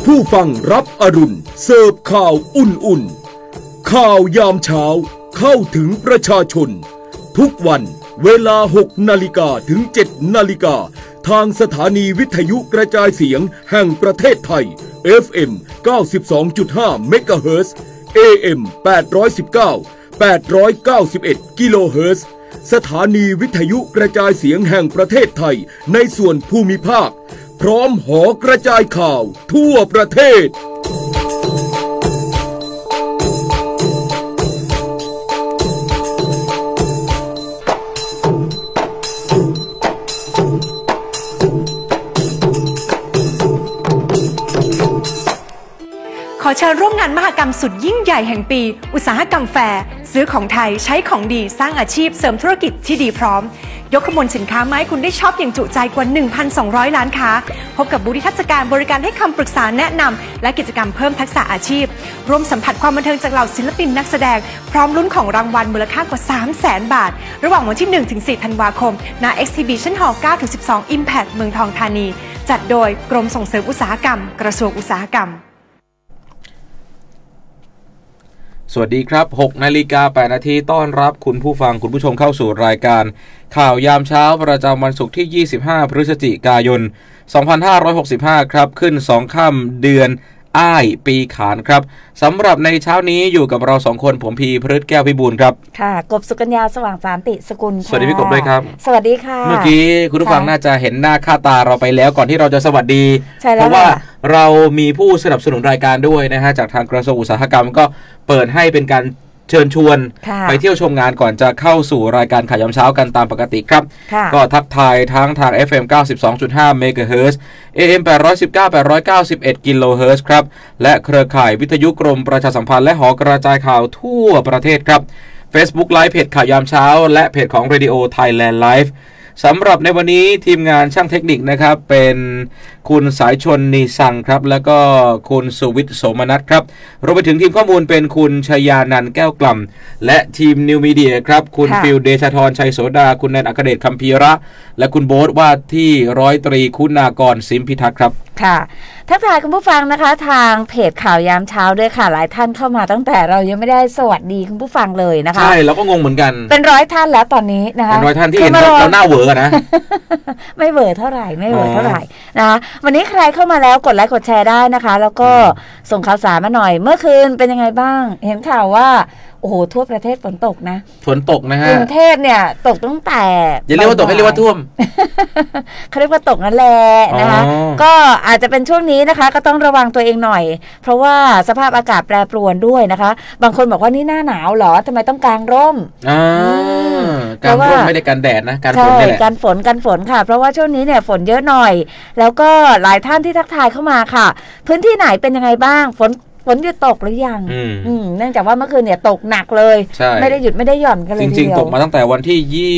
ผู้ฟังรับอรุณเสิร์ฟข่าวอุ่นๆข่าวยามเช้าเข้าถึงประชาชนทุกวันเวลา 6 นาฬิกาถึง 7 นาฬิกาทางสถานีวิทยุกระจายเสียงแห่งประเทศไทย FM 92.5 เมกะเฮิรตซ์ AM 819 891 กิโลเฮิรตซ์ สถานีวิทยุกระจายเสียงแห่งประเทศไทยในส่วนภูมิภาคพร้อมหอกระจายข่าวทั่วประเทศขอเชิญร่วมงานมหกรรมสุดยิ่งใหญ่แห่งปีอุตสาหกรรมแฟร์ซื้อของไทยใช้ของดีสร้างอาชีพเสริมธุรกิจที่ดีพร้อมยกขบวนสินค้ามาให้คุณได้ช็อปอย่างจุใจกว่า 1,200 ล้านค้าพบกับบูธนิทรรศการบริการให้คำปรึกษาแนะนำและกิจกรรมเพิ่มทักษะอาชีพร่วมสัมผัสความบันเทิงจากเหล่าศิลปินนักแสดงพร้อมลุ้นของรางวัลมูลค่ากว่า 300,000 บาทระหว่างวันที่ 1-4 ธันวาคมณ Exhibition Hall 9-12 Impact เมืองทองธานีจัดโดยกรมส่งเสริมอุตสาหกรรมกระทรวงอุตสาหกรรมสวัสดีครับ6 นาฬิกา 8 นาทีต้อนรับคุณผู้ฟังคุณผู้ชมเข้าสู่รายการข่าวยามเช้าประจำวันศุกร์ที่ 25 พฤศจิกายน 2565 ครับขึ้น2 ค่ำเดือนอ้ายปีขานครับสำหรับในเช้านี้อยู่กับเรา2 คนผมพีพฤทธิ์แก้วพิบูลครับค่ะกบสุกัญญาสว่างสานติสกุลสวัสดีพี่กบด้วยครับสวัสดีค่ะเมื่อกี้คุณผู้ฟังน่าจะเห็นหน้าค่าตาเราไปแล้วก่อนที่เราจะสวัสดีเพราะว่าเรามีผู้สนับสนุนรายการด้วยนะฮะจากทางกระทรวงอุตสาหกรรมก็เปิดให้เป็นการเชิญชวนไปเที่ยวชมงานก่อนจะเข้าสู่รายการข่าวยามเช้ากันตามปกติครับก็ทักทายทั้งทาง FM 92.5 เมกะเฮิรตซ์ AM 819 891 กิโลเฮิรตซ์ครับและเครือข่ายวิทยุกรมประชาสัมพันธ์และหอกระจายข่าวทั่วประเทศครับ Facebook Live เพจข่าวยามเช้าและเพจของ Radio Thailand Live สำหรับในวันนี้ทีมงานช่างเทคนิคนะครับเป็นคุณสายชนนีสังครับแล้วก็คุณสุวิทย์โสมนัสครับรวมไปถึงทีมข้อมูลเป็นคุณชยานันท์แก้วกล่ำและทีมนิวมีเดียครับคุณฟิลเดชธรชัยโสดาคุณแนนอัครเดชคัมภีระและคุณโบ๊ทว่าที่ร้อยตรีคุณากรสิมพิทักษ์ครับค่ะทักทายคุณผู้ฟังนะคะทางเพจข่าวยามเช้าด้วยค่ะหลายท่านเข้ามาตั้งแต่เรายังไม่ได้สวัสดีคุณผู้ฟังเลยนะคะใช่เราก็งงเหมือนกันเป็น100 ท่านแล้วตอนนี้นะคะเป็น100 ท่านที่เห็นเราหน้าเหวอนะไม่เหวอเท่าไหร่ไม่เหวอเท่าไหร่นะคะวันนี้ใครเข้ามาแล้วกดไลค์กดแชร์ได้นะคะแล้วก็ส่งข่าวสารมาหน่อยเมื่อคืนเป็นยังไงบ้างเห็นข่าวว่าโอ้โหทั่วประเทศฝนตกนะฝนตกนะฮะกรุงเทพเนี่ยตกตั้งแต่อย่าเรียกว่าตกให้เรียกว่าท่วมเขาเรียกว่าตกนั่นแหละนะคะก็อาจจะเป็นช่วงนี้นะคะก็ต้องระวังตัวเองหน่อยเพราะว่าสภาพอากาศแปรปรวนด้วยนะคะบางคนบอกว่านี่หน้าหนาวเหรอทำไมต้องกางร่มกางร่มไม่ได้กันแดดนะการฝนนี่แหละการฝนค่ะเพราะว่าช่วงนี้เนี่ยฝนเยอะหน่อยแล้วก็หลายท่านที่ทักทายเข้ามาค่ะพื้นที่ไหนเป็นยังไงบ้างฝนหยุดตกหรือยังเนื่องจากว่าเมื่อคืนเนี่ยตกหนักเลยไม่ได้หยุดไม่ได้หย่อนกันเลยจริงๆตกมาตั้งแต่วันที่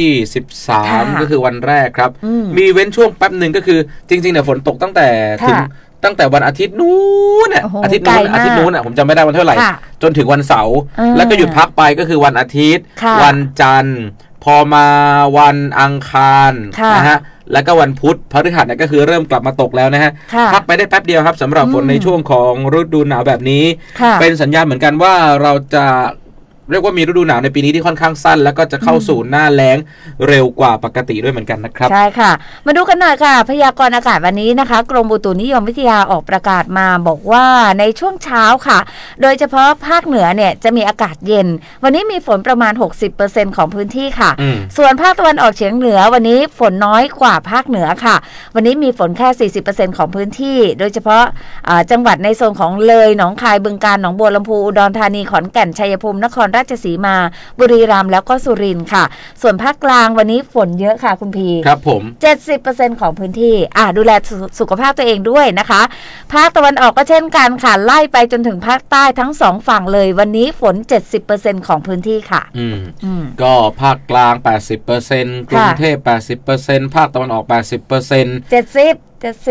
23ก็คือวันแรกครับมีเว้นช่วงแป๊บหนึ่งก็คือจริงๆเนี่ยฝนตกตั้งแต่วันอาทิตย์นู้นอาทิตย์นู้นผมจำไม่ได้วันเท่าไหร่จนถึงวันเสาร์แล้วก็หยุดพักไปก็คือวันอาทิตย์วันจันทร์พอมาวันอังคารนะฮะแล้วก็วันพุธพฤหัสเนี่ยก็คือเริ่มกลับมาตกแล้วนะฮะพักไปได้แป๊บเดียวครับสำหรับฝนในช่วงของฤดูหนาวแบบนี้เป็นสัญญาณเหมือนกันว่าเราจะเรียกว่ามีฤดูหนาวในปีนี้ที่ค่อนข้างสั้นแล้วก็จะเข้าสู่หน้าแล้งเร็วกว่าปกติด้วยเหมือนกันนะครับใช่ค่ะมาดูกันหน่อยค่ะพยากรณ์อากาศวันนี้นะคะกรมอุตุนิยมวิทยาออกประกาศมาบอกว่าในช่วงเช้าค่ะโดยเฉพาะภาคเหนือเนี่ยจะมีอากาศเย็นวันนี้มีฝนประมาณ 60% ของพื้นที่ค่ะส่วนภาคตะวันออกเฉียงเหนือวันนี้ฝนน้อยกว่าภาคเหนือค่ะวันนี้มีฝนแค่ 40% ของพื้นที่โดยเฉพาะจังหวัดในโซนของเลยหนองคายบึงกาฬหนองบัวลำพูอุดรธานีขอนแก่นชัยภูมินครราชสีมาบุรีรัมย์แล้วก็สุรินทร์ค่ะส่วนภาคกลางวันนี้ฝนเยอะค่ะคุณพีครับผม 70% ของพื้นที่ดูแลสุขภาพตัวเองด้วยนะคะภาคตะวันออกก็เช่นกันค่ะไล่ไปจนถึงภาคใต้ทั้ง2ฝั่งเลยวันนี้ฝน 70% ของพื้นที่ค่ะก็ภาคกลาง 80% กรุงเทพ 80% ภาคตะวันออก 80% 70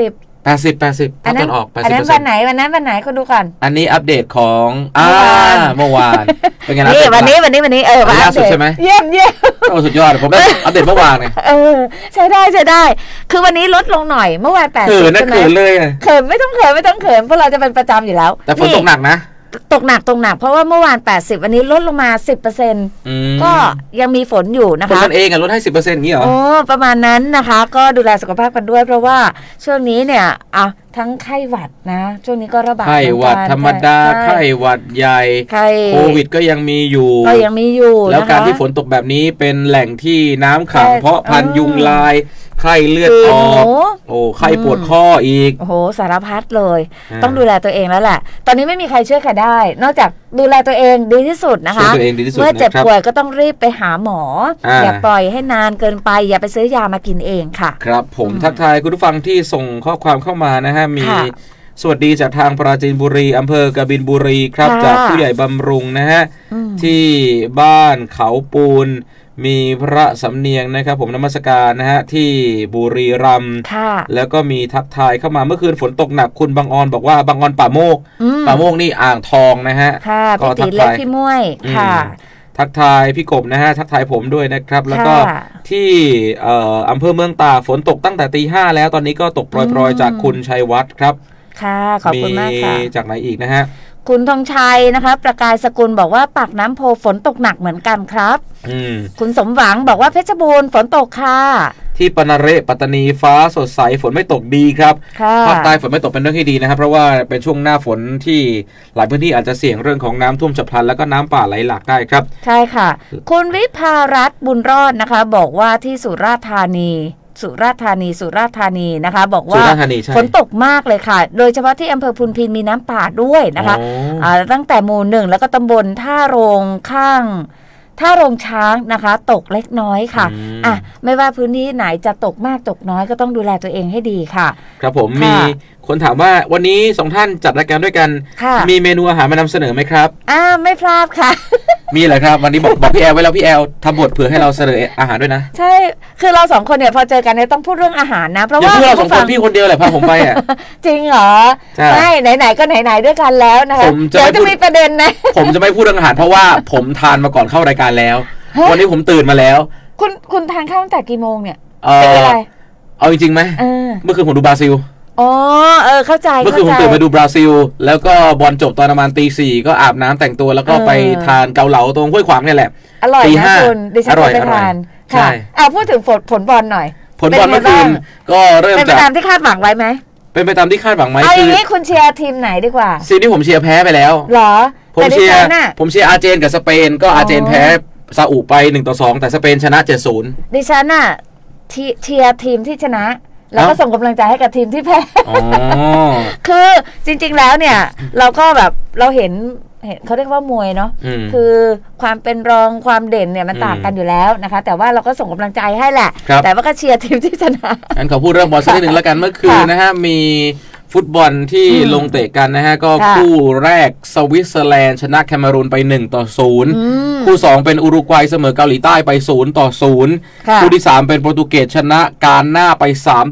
80ภาคตะวันออก 80% อันนั้นวันไหนคุณดูก่อนอันนี้อัปเดตของเมื่อวานเป็นไงนะวันนี้ล่าสุดใช่ไหมเยี่ยมโอ้สุดยอดผมได้อัปเดตเมื่อวานไงใช่ได้คือวันนี้ลดลงหน่อยเมื่อวาน80 เขินเลยเขินไม่ต้องเขินเพราะเราจะเป็นประจำอยู่แล้วแต่ฝนตกหนักนะตกหนักเพราะว่าเมื่อวาน80วันนี้ลดลงมา 10% ก็ยังมีฝนอยู่นะคะคนกันเองลดให้ 10% งี้เหรอประมาณนั้นนะคะก็ดูแลสุขภาพกันด้วยเพราะว่าช่วงนี้เนี่ยทั้งไข้หวัดนะช่วงนี้ก็ระบาดไข้หวัดธรรมดาไข้หวัดใหญ่โควิดก็ยังมีอยู่แล้วการที่ฝนตกแบบนี้เป็นแหล่งที่น้ำขังเพราะพันยุงลายไข้เลือดออกไข้ปวดข้ออีกสารพัดเลยต้องดูแลตัวเองแล้วแหละตอนนี้ไม่มีใครช่วยใครได้นอกจากดูแลตัวเองดีที่สุดนะคะเมื่อเจ็บป่วยก็ต้องรีบไปหาหมออย่าปล่อยให้นานเกินไปอย่าไปซื้อยามากินเองค่ะครับผมทักทายคุณผู้ฟังที่ส่งข้อความเข้ามานะฮะมีสวัสดีจากทางปราจีนบุรีอำเภอกบินบุรีครับจากผู้ใหญ่บำรุงนะฮะที่บ้านเขาปูนมีพระสำเนียงนะครับผมนมัสการนะฮะที่บุรีรัมย์แล้วก็มีทักทายเข้ามาเมื่อคืนฝนตกหนักคุณบางออนบอกว่าบางออนป่าโมกนี่อ่างทองนะฮะก็ทักทายพี่ม้วยค่ะทักทายพี่กบนะฮะทักทายผมด้วยนะครับแล้วก็ที่อำเภอเมืองตากฝนตกตั้งแต่ตี 5แล้วตอนนี้ก็ตกโปรยๆจากคุณชัยวัฒน์ครับค่ะขอบคุณมากค่ะมีจากไหนอีกนะฮะคุณธงชัยนะคะประกายสกุลบอกว่าปากน้ำโพฝนตกหนักเหมือนกันครับคุณสมหวังบอกว่าเพชรบูรณ์ฝนตกค่ะที่ปนาเรปัตตานีฟ้าสดใสฝนไม่ตกดีครับภาคใต้ฝนไม่ตกเป็นเรื่องที่ดีนะครับเพราะว่าเป็นช่วงหน้าฝนที่หลายพื้นที่อาจจะเสี่ยงเรื่องของน้ำท่วมฉับพลันแล้วก็น้ำป่าไหลหลากได้ครับใช่ค่ะคุณวิภารัตน์บุญรอดนะคะบอกว่าที่สุราษฎร์ธานีนะคะบอกว่าฝนตกมากเลยค่ะโดยเฉพาะที่อำเภอพุนพินมีน้ำป่าด้วยนะคะตั้งแต่หมู่ 1แล้วก็ตำบลท่าโรงช้างนะคะตกเล็กน้อยค่ะไม่ว่าพื้นที่ไหนจะตกมากตกน้อยก็ต้องดูแลตัวเองให้ดีค่ะครับผมมีคนถามว่าวันนี้2ท่านจัดรายการด้วยกันมีเมนูอาหารมานำเสนอไหมครับไม่พลาดค่ะมีเหรอครับวันนี้บอกพี่แอลไว้แล้วพี่แอลทำบทเผื่อให้เราเสนออาหารด้วยนะใช่คือเรา2คนเนี่ยพอเจอกันเนี่ยต้องพูดเรื่องอาหารนะเพราะว่าเรา2คนพี่คนเดียวแหละพาผมไปจริงเหรอใช่ไหนๆก็ไหนๆด้วยกันแล้วนะคะเดี๋ยวจะมีประเด็นนะผมจะไม่พูดเรื่องอาหารเพราะว่าผมทานมาก่อนเข้ารายการแล้ววันนี้ผมตื่นมาแล้วคุณทานข้าวตั้งแต่กี่โมงเนี่ยเอาจริงๆไหมเมื่อคืนผมดูบราซิลเข้าใจเมื่อคืนผมตื่นมาดูบราซิลแล้วก็บอลจบตอนประมาณตี 4ก็อาบน้ำแต่งตัวแล้วก็ไปทานเกาเหลาตรงห้วยขวางนี่แหละอร่อยนะคุณดิฉันไปทานค่ะพูดถึงผลบอลหน่อยผลบอลเมื่อคืนก็เริ่มจากเป็นไปตามที่คาดหวังไว้ไหมเป็นไปตามที่คาดหวังไหมเอาอย่างนี้คุณเชียร์ทีมไหนดีกว่าซีที่ผมเชียร์แพ้ไปแล้วเหรอผมเชียร์อาร์เจนกับสเปนก็อาร์เจนแพ้ซาอุไป1-2แต่สเปนชนะ 7-0 ดิฉันน่ะเชียร์ทีมที่ชนะแล้วก็ส่งกำลังใจให้กับทีมที่แพ้คือจริงๆแล้วเนี่ยเราก็แบบเราเห็นเขาเรียกว่ามวยเนาะคือความเป็นรองความเด่นเนี่ยมันต่างกันอยู่แล้วนะคะแต่ว่าเราก็ส่งกำลังใจให้แหละแต่ว่าก็เชียร์ทีมที่ชนะงั้นขอพูดเรื่องบอลสักนิดนึงแล้วกันเมื่อคืนนะฮะมีฟุตบอลที่ลงเตะกันนะฮะก็คู่แรกสวิตเซอร์แลนด์ชนะแคเมรูนไป1-0คู่2เป็นอุรุกวัยเสมอเกาหลีใต้ไป0-0คู่ที่3เป็นโปรตุเกสชนะกาน่าไป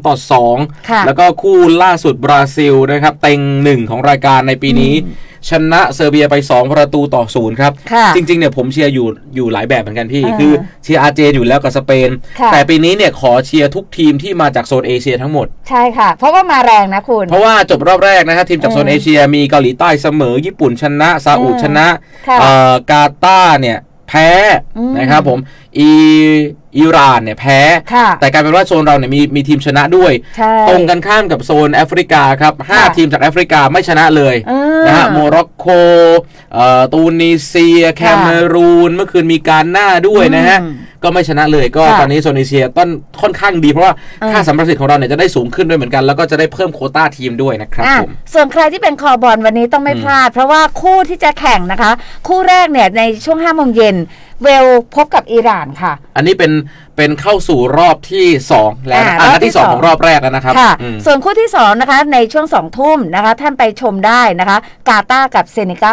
3-2แล้วก็คู่ล่าสุดบราซิลนะครับเต็ง1ของรายการในปีนี้ชนะเซอร์เบียไป2-0ครับจริงๆเนี่ยผมเชียร์อยู่หลายแบบเหมือนกันพี่คือเชียร์อาร์เจนอยู่แล้วกับสเปนแต่ปีนี้เนี่ยขอเชียร์ทุกทีมที่มาจากโซนเอเชียทั้งหมดใช่ค่ะเพราะว่ามาแรงนะคุณเพราะว่าจบรอบแรกนะฮะทีมจากโซนเอเชียมีเกาหลีใต้เสมอญี่ปุ่นชนะซาอุชนะกาตาร์เนี่ยแพ้นะครับผมอิหร่านเนี่ยแพ้แต่กลายเป็นว่าโซนเราเนี่ยมีทีมชนะด้วยตรงกันข้ามกับโซนแอฟริกาครับ5ทีมจากแอฟริกาไม่ชนะเลยนะฮะโมร็อกโกตูนิเซียแคเมรูนเมื่อคืนมีการหน้าด้วยนะฮะก็ไม่ชนะเลยก็ตอนนี้โซนเอเชียต้นค่อนข้างดีเพราะว่าค่าสัมประสิทธิ์ของเราเนี่ยจะได้สูงขึ้นด้วยเหมือนกันแล้วก็จะได้เพิ่มโควต้าทีมด้วยนะครับผมส่วนใครที่เป็นคอบอลวันนี้ต้องไม่พลาดเพราะว่าคู่ที่จะแข่งนะคะคู่แรกเนี่ยในช่วง 5 โมงเย็นเวลพบกับอิหร่านค่ะอันนี้เป็นเข้าสู่รอบที่2แล้วนัดที่2ของรอบแรกแล้วนะครับส่วนคู่ที่2นะคะในช่วง 2 ทุ่มนะคะท่านไปชมได้นะคะกาตาร์กับเซเนกัล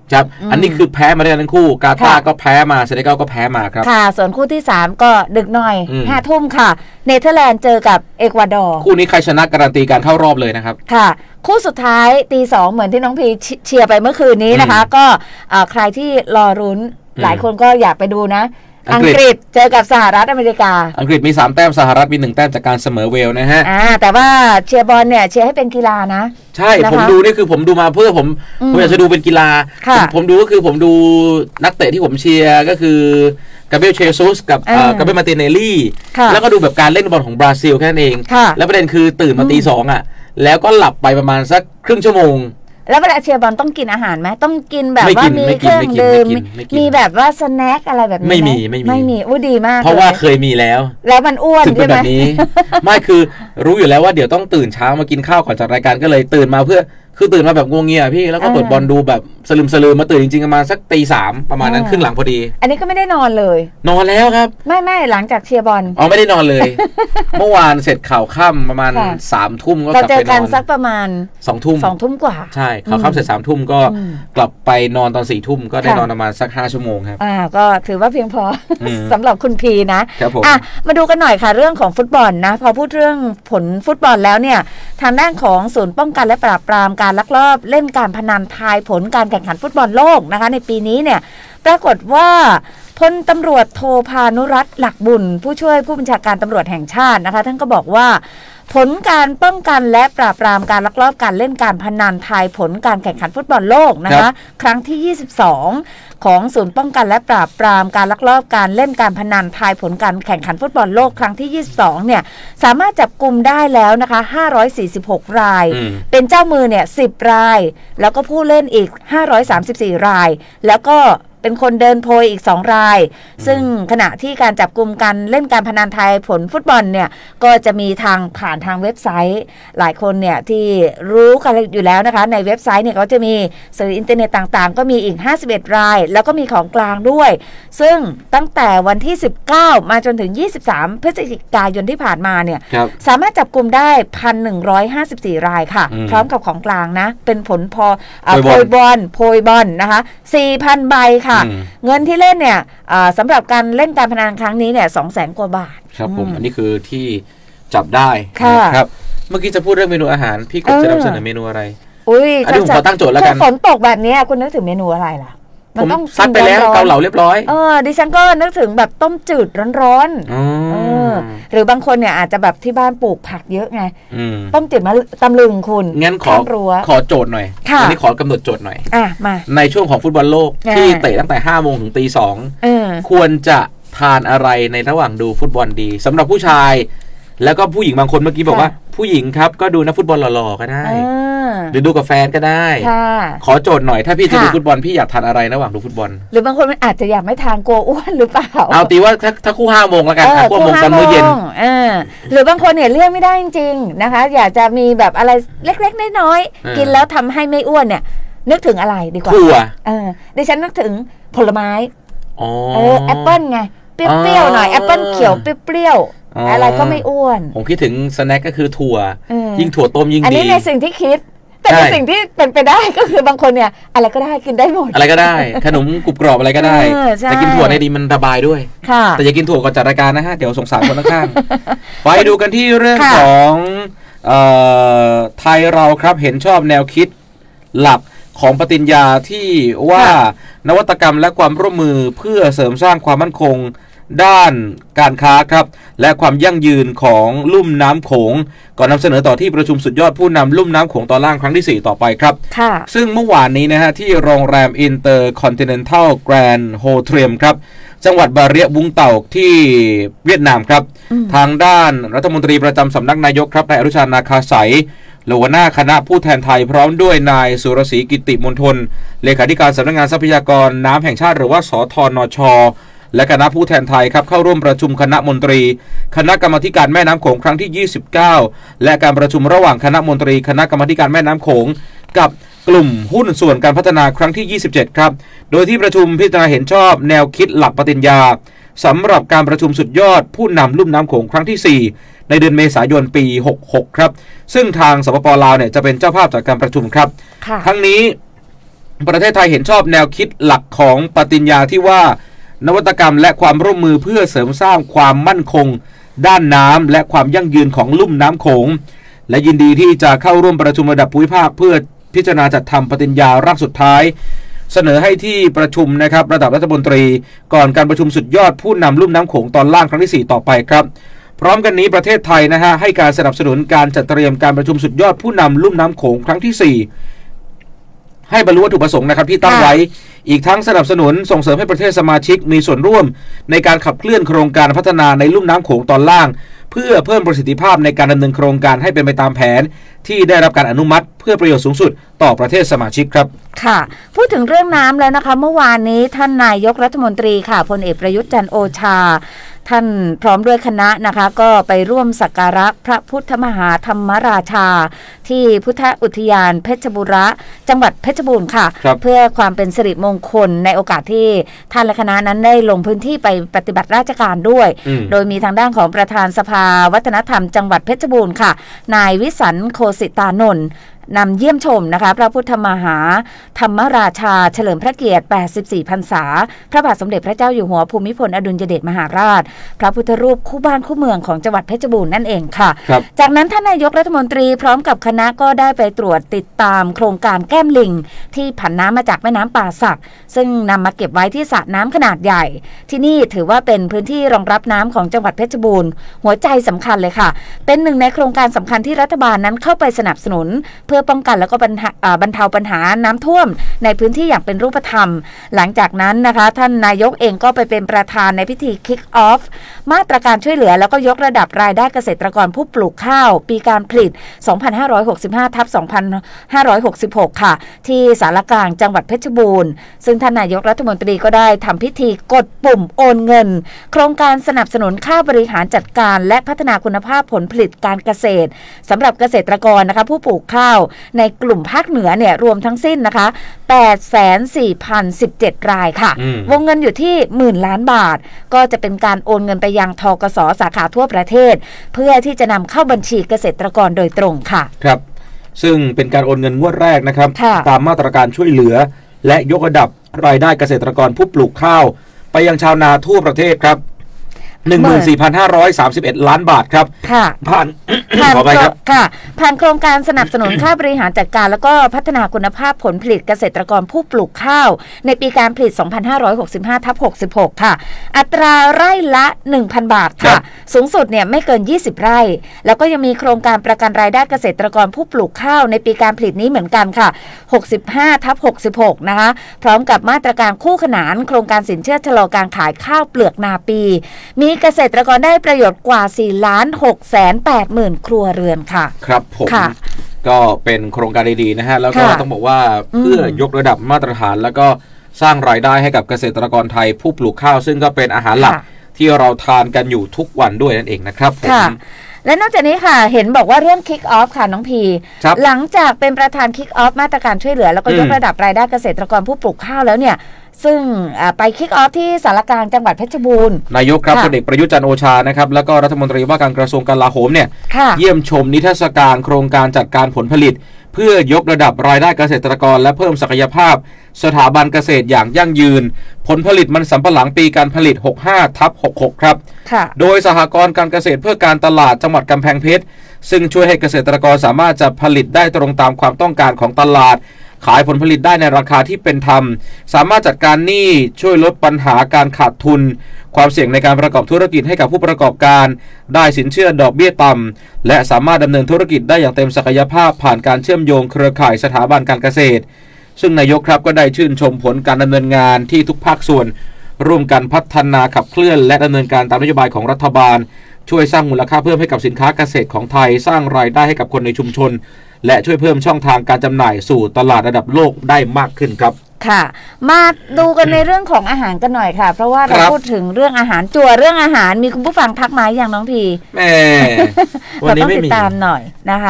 ครับอันนี้คือแพ้มาได้ทั้งคู่กาตาร์ก็แพ้มาเซเนกัลก็แพ้มาครับค่ะส่วนคู่ที่3ก็ดึกหน่อย5 ทุ่มค่ะเนเธอร์แลนด์เจอกับเอกวาดอร์คู่นี้ใครชนะการันตีการเข้ารอบเลยนะครับค่ะคู่สุดท้ายตี 2เหมือนที่น้องพีเชียร์ไปเมื่อคืนนี้นะคะก็ใครที่รอรุ้นหลายคนก็อยากไปดูนะอังกฤษเจอกับสหรัฐอเมริกาอังกฤษมี3 แต้มสหรัฐมี1 แต้มจากการเสมอเวลนะฮะแต่ว่าเชียร์บอลเนี่ยเชียร์ให้เป็นกีฬานะใช่ผมดูนี่คือผมดูมาเพื่อผมอยากจะดูเป็นกีฬาผมดูก็คือผมดูนักเตะที่ผมเชียร์ก็คือกาเบรียลเชซุสกับกาเบรียลมาร์ติเนลลี่แล้วก็ดูแบบการเล่นบอลของบราซิลแค่นั้นเองแล้วประเด็นคือตื่นมาตี 2แล้วก็หลับไปประมาณสักครึ่งชั่วโมงแล้วเวลาเชียร์บอลต้องกินอาหารไหมต้องกินแบบว่ามีเครื่องดื่มมีแบบว่าสแน็คอะไรแบบนี้ไม่มีอู้ดีมากเพราะว่าเคยมีแล้วมันอ้วนใช่ไหมแบบนี้ไม่คือรู้อยู่แล้วว่าเดี๋ยวต้องตื่นเช้ามากินข้าวก่อนจัดรายการก็เลยตื่นมาเพื่อคือตื่นมาแบบงวงเงียพี่แล้วก็เปิดบอลดูแบบสลืมมาตื่นจริงๆประมาณสักตี 3ประมาณนั้นครึ่งหลังพอดีอันนี้ก็ไม่ได้นอนเลยนอนแล้วครับไม่หลังจากเชียร์บอลไม่ได้นอนเลยเมื่อวานเสร็จข่าวค่ำประมาณ3 ทุ่มก็กลับไปนอนเราเจอกันสักประมาณ 2 ทุ่มกว่าใช่ข่าวค่ำเสร็จ3 ทุ่มก็กลับไปนอนตอน4 ทุ่มก็ได้นอนประมาณสัก5 ชั่วโมงครับก็ถือว่าเพียงพอสำหรับคุณพีนะมาดูกันหน่อยค่ะเรื่องของฟุตบอลนะพอพูดเรื่องผลฟุตบอลแล้วเนี่ยทางด้านของศูนย์ป้องกันและปราบปรามการลักลอบเล่นการพนันทายผลการแข่งขันฟุตบอลโลกนะคะในปีนี้เนี่ยปรากฏว่าพลตำรวจโทพานุรัตน์หลักบุญผู้ช่วยผู้บัญชาการตำรวจแห่งชาตินะคะท่านก็บอกว่าผลการป้องกันและปราบปรามการลักลอบการเล่นการพนันทายผลการแข่งขันฟุตบอลโลกนะคะครั้งที่22ของศูนย์ป้องกันและปราบปรามการลักลอบการเล่นการพนันทายผลการแข่งขันฟุตบอลโลกครั้งที่22เนี่ยสามารถจับกุมได้แล้วนะคะ546 รายเป็นเจ้ามือเนี่ย10 รายแล้วก็ผู้เล่นอีก534 รายแล้วก็เป็นคนเดินโพยอีก2 รายซึ่งขณะที่การจับกุมการเล่นการพนันทายผลฟุตบอลเนี่ยก็จะมีผ่านทางเว็บไซต์หลายคนเนี่ยที่รู้กันอยู่แล้วนะคะในเว็บไซต์เนี่ยเขาจะมีสื่ออินเทอร์เน็ตต่างๆก็มีอีก51 รายแล้วก็มีของกลางด้วยซึ่งตั้งแต่วันที่19มาจนถึง23พฤศจิกายนที่ผ่านมาเนี่ยสามารถจับกุมได้ 1,154 รายค่ะพร้อมกับของกลางนะเป็นผลโพยบอลนะคะ 4,000 ใบค่ะเงินที่เล่นเนี่ยสำหรับการเล่นการพนันครั้งนี้เนี่ย200,000 กว่าบาทครับผมอันนี้คือที่จับได้ครับเมื่อกี้จะพูดเรื่องเมนูอาหารพี่กบจะนำเสนอเมนูอะไรอันนี้ผมขอตั้งโจทย์แล้วกันฝนตกแบบนี้คุณนึกถึงเมนูอะไรล่ะผมซัดไปแล้วเกาเหลาเรียบร้อยดิฉันก็นึกถึงแบบต้มจืดร้อนๆหรือบางคนเนี่ยอาจจะแบบที่บ้านปลูกผักเยอะไงต้มจืดมาตำลึงคุณงั้นขอโจทย์หน่อยอันนี้ขอกำหนดโจทย์หน่อยมาในช่วงของฟุตบอลโลกที่เตะตั้งแต่5 โมงถึงตี 2ควรจะทานอะไรในระหว่างดูฟุตบอลดีสำหรับผู้ชายแล้วก็ผู้หญิงบางคนเมื่อกี้บอกว่าผู้หญิงครับก็ดูนักฟุตบอลหล่อๆก็ได้หรือดูกับแฟนก็ได้ขอโจทย์หน่อยถ้าพี่จะดูฟุตบอลพี่อยากทานอะไรระหว่างดูฟุตบอลหรือบางคนมันอาจจะอยากไม่ทานกลัวอ้วนหรือเปล่าเอาตีว่าถ้าคู่5 โมงแล้วกันคู่5 โมงตอนมื้อเย็นหรือบางคนเนี่ยเลือกไม่ได้จริงๆนะคะอยากจะมีแบบอะไรเล็กๆน้อยๆกินแล้วทำให้ไม่อ้วนเนี่ยนึกถึงอะไรดีกว่าดิฉันนึกถึงผลไม้แอปเปิ้ลไงเปรี้ยวๆหน่อยแอปเปิ้ลเขียวเปรี้ยวอะไรก็ไม่อ้วนผมคิดถึงสแน็คก็คือถั่วยิ่งถั่วต้มยิ่งดีอันนี้ในสิ่งที่คิดแต่ในสิ่งที่เป็นไปได้ก็คือบางคนเนี่ยอะไรก็ได้กินได้หมดอะไรก็ได้ขนมกรุบกรอบอะไรก็ได้แต่กินถั่วในดีมันระบายด้วยแต่อย่ากินถั่วก่อนจัดรายการนะฮะเดี๋ยวสงสารคนข้างๆไปดูกันที่เรื่องของไทยเราครับเห็นชอบแนวคิดหลักของปฏิญญาที่ว่านวัตกรรมและความร่วมมือเพื่อเสริมสร้างความมั่นคงด้านการค้าครับและความยั่งยืนของลุ่มน้ำโขงก่อนนำเสนอต่อที่ประชุมสุดยอดผู้นำลุ่มน้ำโขงตอนล่างครั้งที่4ต่อไปครับซึ่งเมื่อวานนี้นะฮะที่โรงแรม Intercontinental Grand Hotel ครับจังหวัดบาเรียบุงเต่าที่เวียดนามครับทางด้านรัฐมนตรีประจำสำนักนายกครับนายอนุชานาคาสายหัวหน้าคณะผู้แทนไทยพร้อมด้วยนายสุรศรีกิติมณฑลเลขาธิการสำนักงานทรัพยากรน้ำแห่งชาติหรือว่าสธนช.และคณะผู้แทนไทยครับเข้าร่วมประชุมคณะมนตรีคณะกรรมาการแม่น้ำโขงครั้งที่29และการประชุมระหว่างคณะมนตรีคณะกรรมาการแม่น้ำโขงกับกลุ่มหุ้นส่วนการพัฒนาครั้งที่27ครับโดยที่ประชุมพิจารณาเห็นชอบแนวคิดหลักปฏิญญาสำหรับการประชุมสุดยอดผู้นำลุ่มน้ำโขงครั้งที่4ในเดือนเมษายนปี66ครับซึ่งทางสปป.ลาวเนี่ยจะเป็นเจ้าภาพจากการประชุมครับทั้งนี้ประเทศไทยเห็นชอบแนวคิดหลักของปฏิญญาที่ว่านวัตกรรมและความร่วมมือเพื่อเสริมสร้างความมั่นคงด้านน้ำและความยั่งยืนของลุ่มน้ำโขงและยินดีที่จะเข้าร่วมประชุมระดับภูมิภาคเพื่อพิจารณาจัดทำปฏิญญาร่างสุดท้ายเสนอให้ที่ประชุมนะครับระดับรัฐมนตรีก่อนการประชุมสุดยอดผู้นำลุ่มน้ำโขงตอนล่างครั้งที่4ต่อไปครับพร้อมกันนี้ประเทศไทยนะฮะให้การสนับสนุนการจัดเตรียมการประชุมสุดยอดผู้นำลุ่มน้ำโขงครั้งที่4ให้บรรลุวัตถุประสงค์นะครับที่ตั้งไว้อีกทั้งสนับสนุนส่งเสริมให้ประเทศสมาชิกมีส่วนร่วมในการขับเคลื่อนโครงการพัฒนาในลุ่มน้ำโขงตอนล่างเพื่อเพิ่มประสิทธิภาพในการดำเนินโครงการให้เป็นไปตามแผนที่ได้รับการอนุมัติเพื่อประโยชน์สูงสุดต่อประเทศสมาชิกครับค่ะพูดถึงเรื่องน้ำแล้วนะคะเมื่อวานนี้ท่านนายกรัฐมนตรีค่ะพลเอกประยุทธ์จันทร์โอชาท่านพร้อมด้วยคณะนะคะก็ไปร่วมสักการะพระพุทธมหาธรรมราชาที่พุทธอุทยานเพชรบุรีจังหวัดเพชรบูรณ์ค่ะเพื่อความเป็นสิริมงคลในโอกาสที่ท่านและคณะนั้นได้ลงพื้นที่ไปปฏิบัติราชการด้วยโดยมีทางด้านของประธานสภาวัฒนธรรมจังหวัดเพชรบูรณ์ค่ะนายวิสันต์โคสิตานนท์นำเยี่ยมชมนะคะพระพุทธมหาธรรมราชาเฉลิมพระเกียรติ84พรรษาพระบาทสมเด็จพระเจ้าอยู่หัวภูมิพลอดุลยเดชมหาราชพระพุทธรูปคู่บ้านคู่เมืองของจังหวัดเพชรบูรณ์นั่นเองค่ะจากนั้นท่านนายกรัฐมนตรีพร้อมกับคณะก็ได้ไปตรวจติดตามโครงการแก้มลิงที่ผันน้ำมาจากแม่น้ำป่าสักซึ่งนำมาเก็บไว้ที่สระน้ำขนาดใหญ่ที่นี่ถือว่าเป็นพื้นที่รองรับน้ำของจังหวัดเพชรบูรณ์หัวใจสำคัญเลยค่ะเป็นหนึ่งในโครงการสำคัญที่รัฐบาลนั้นเข้าไปสนับสนุนเพื่อป้องกันแล้วก็บรรเทาปัญหาน้ำท่วมในพื้นที่อย่างเป็นรูปธรรมหลังจากนั้นนะคะท่านนายกเองก็ไปเป็นประธานในพิธี Kick Off มาตรการช่วยเหลือแล้วก็ยกระดับรายได้เกษตรกรผู้ปลูกข้าวปีการผลิต 2565/2566 ค่ะที่ศาลกลางจังหวัดเพชรบูรณ์ซึ่งท่านนายกรัฐมนตรีก็ได้ทำพิธีกดปุ่มโอนเงินโครงการสนับสนุนค่าบริหารจัดการและพัฒนาคุณภาพผลผลิตการเกษตรสำหรับเกษตรกรนะคะผู้ปลูกข้าวในกลุ่มภาคเหนือเนี่ยรวมทั้งสิ้นนะคะ 8,4,017 รายค่ะวงเงินอยู่ที่10,000 ล้านบาทก็จะเป็นการโอนเงินไปยังธกส.สาขาทั่วประเทศเพื่อที่จะนำเข้าบัญชีเกษตรกรโดยตรงค่ะครับซึ่งเป็นการโอนเงินงวดแรกนะครับตามมาตรการช่วยเหลือและยกระดับรายได้เกษตรกรผู้ปลูกข้าวไปยังชาวนาทั่วประเทศครับ 14,531 ล้านบาทครับผ่านขอไปครับค่ะผ่านโครงการสนับสนุนค่าบริหารจัดการแล้วก็พัฒนาคุณภาพผลผลิตเกษตรกรผู้ปลูกข้าวในปีการผลิต 2565/66 ค่ะอัตราไร่ละ 1,000 บาทค่ะสูงสุดเนี่ยไม่เกิน20ไร่แล้วก็ยังมีโครงการประกันรายได้เกษตรกรผู้ปลูกข้าวในปีการผลิตนี้เหมือนกันค่ะ 65/66 นะคะพร้อมกับมาตรการคู่ขนานโครงการสินเชื่อชะลอการขายข้าวเปลือกนาปีมีเกษตรกรได้ประโยชน์กว่า 4,680,000 ครัวเรือนค่ะครับผมก็เป็นโครงการดีๆนะฮะแล้วก็ต้องบอกว่าเพื่อยกระดับมาตรฐานแล้วก็สร้างรายได้ให้กับเกษตรกรไทยผู้ปลูกข้าวซึ่งก็เป็นอาหารหลักที่เราทานกันอยู่ทุกวันด้วยนั่นเองนะครับผมและนอกจากนี้ค่ะเห็นบอกว่าเรื่อง Kick Off ค่ะน้องพีหลังจากเป็นประธาน Kick Off มาตรการช่วยเหลือแล้วก็ยกระดับรายได้เกษตรกรผู้ปลูกข้าวแล้วเนี่ยซึ่งไปคิกออฟที่สารกลางจังหวัดเพชรบูรณ์นายกครับพลเอกประยุทธ์จันทร์โอชานะครับแล้วก็รัฐมนตรีว่าการกระทรวงกลาโหมเนี่ยเยี่ยมชมนิทรรศการโครงการจัดการผลผลิตเพื่อยกระดับรายได้เกษตรกรและเพิ่มศักยภาพสถาบันเกษตรอย่างยั่งยืนผลผลิตมันสำปะหลังปีการผลิต 65/66 ครับโดยสหกรณ์การเกษตรเพื่อการตลาดจังหวัดกำแพงเพชรซึ่งช่วยให้เกษตรกรสามารถจะผลิตได้ตรงตามความต้องการของตลาดขายผลผลิตได้ในราคาที่เป็นธรรมสามารถจัดการหนี้ช่วยลดปัญหาการขาดทุนความเสี่ยงในการประกอบธุรกิจให้กับผู้ประกอบการได้สินเชื่อดอกเบี้ยต่ำและสามารถดำเนินธุรกิจได้อย่างเต็มศักยภาพผ่านการเชื่อมโยงเครือข่ายสถาบันการเกษตรซึ่งนายกครับก็ได้ชื่นชมผลการดำเนินงานที่ทุกภาคส่วนร่วมกันพัฒนาขับเคลื่อนและดำเนินการตามนโยบายของรัฐบาลช่วยสร้างมูลค่าเพิ่มให้กับสินค้าเกษตรของไทยสร้างรายได้ให้กับคนในชุมชนและช่วยเพิ่มช่องทางการจำหน่ายสู่ตลาดระดับโลกได้มากขึ้นครับค่ะมาดูกันในเรื่องของอาหารกันหน่อยค่ะเพราะว่าเราพูดถึงเรื่องอาหารจั่วเรื่องอาหารมีคุณผู้ฟังทักมาอย่างน้องพีแม่วันนี้ไม่มีติดตามหน่อยนะคะ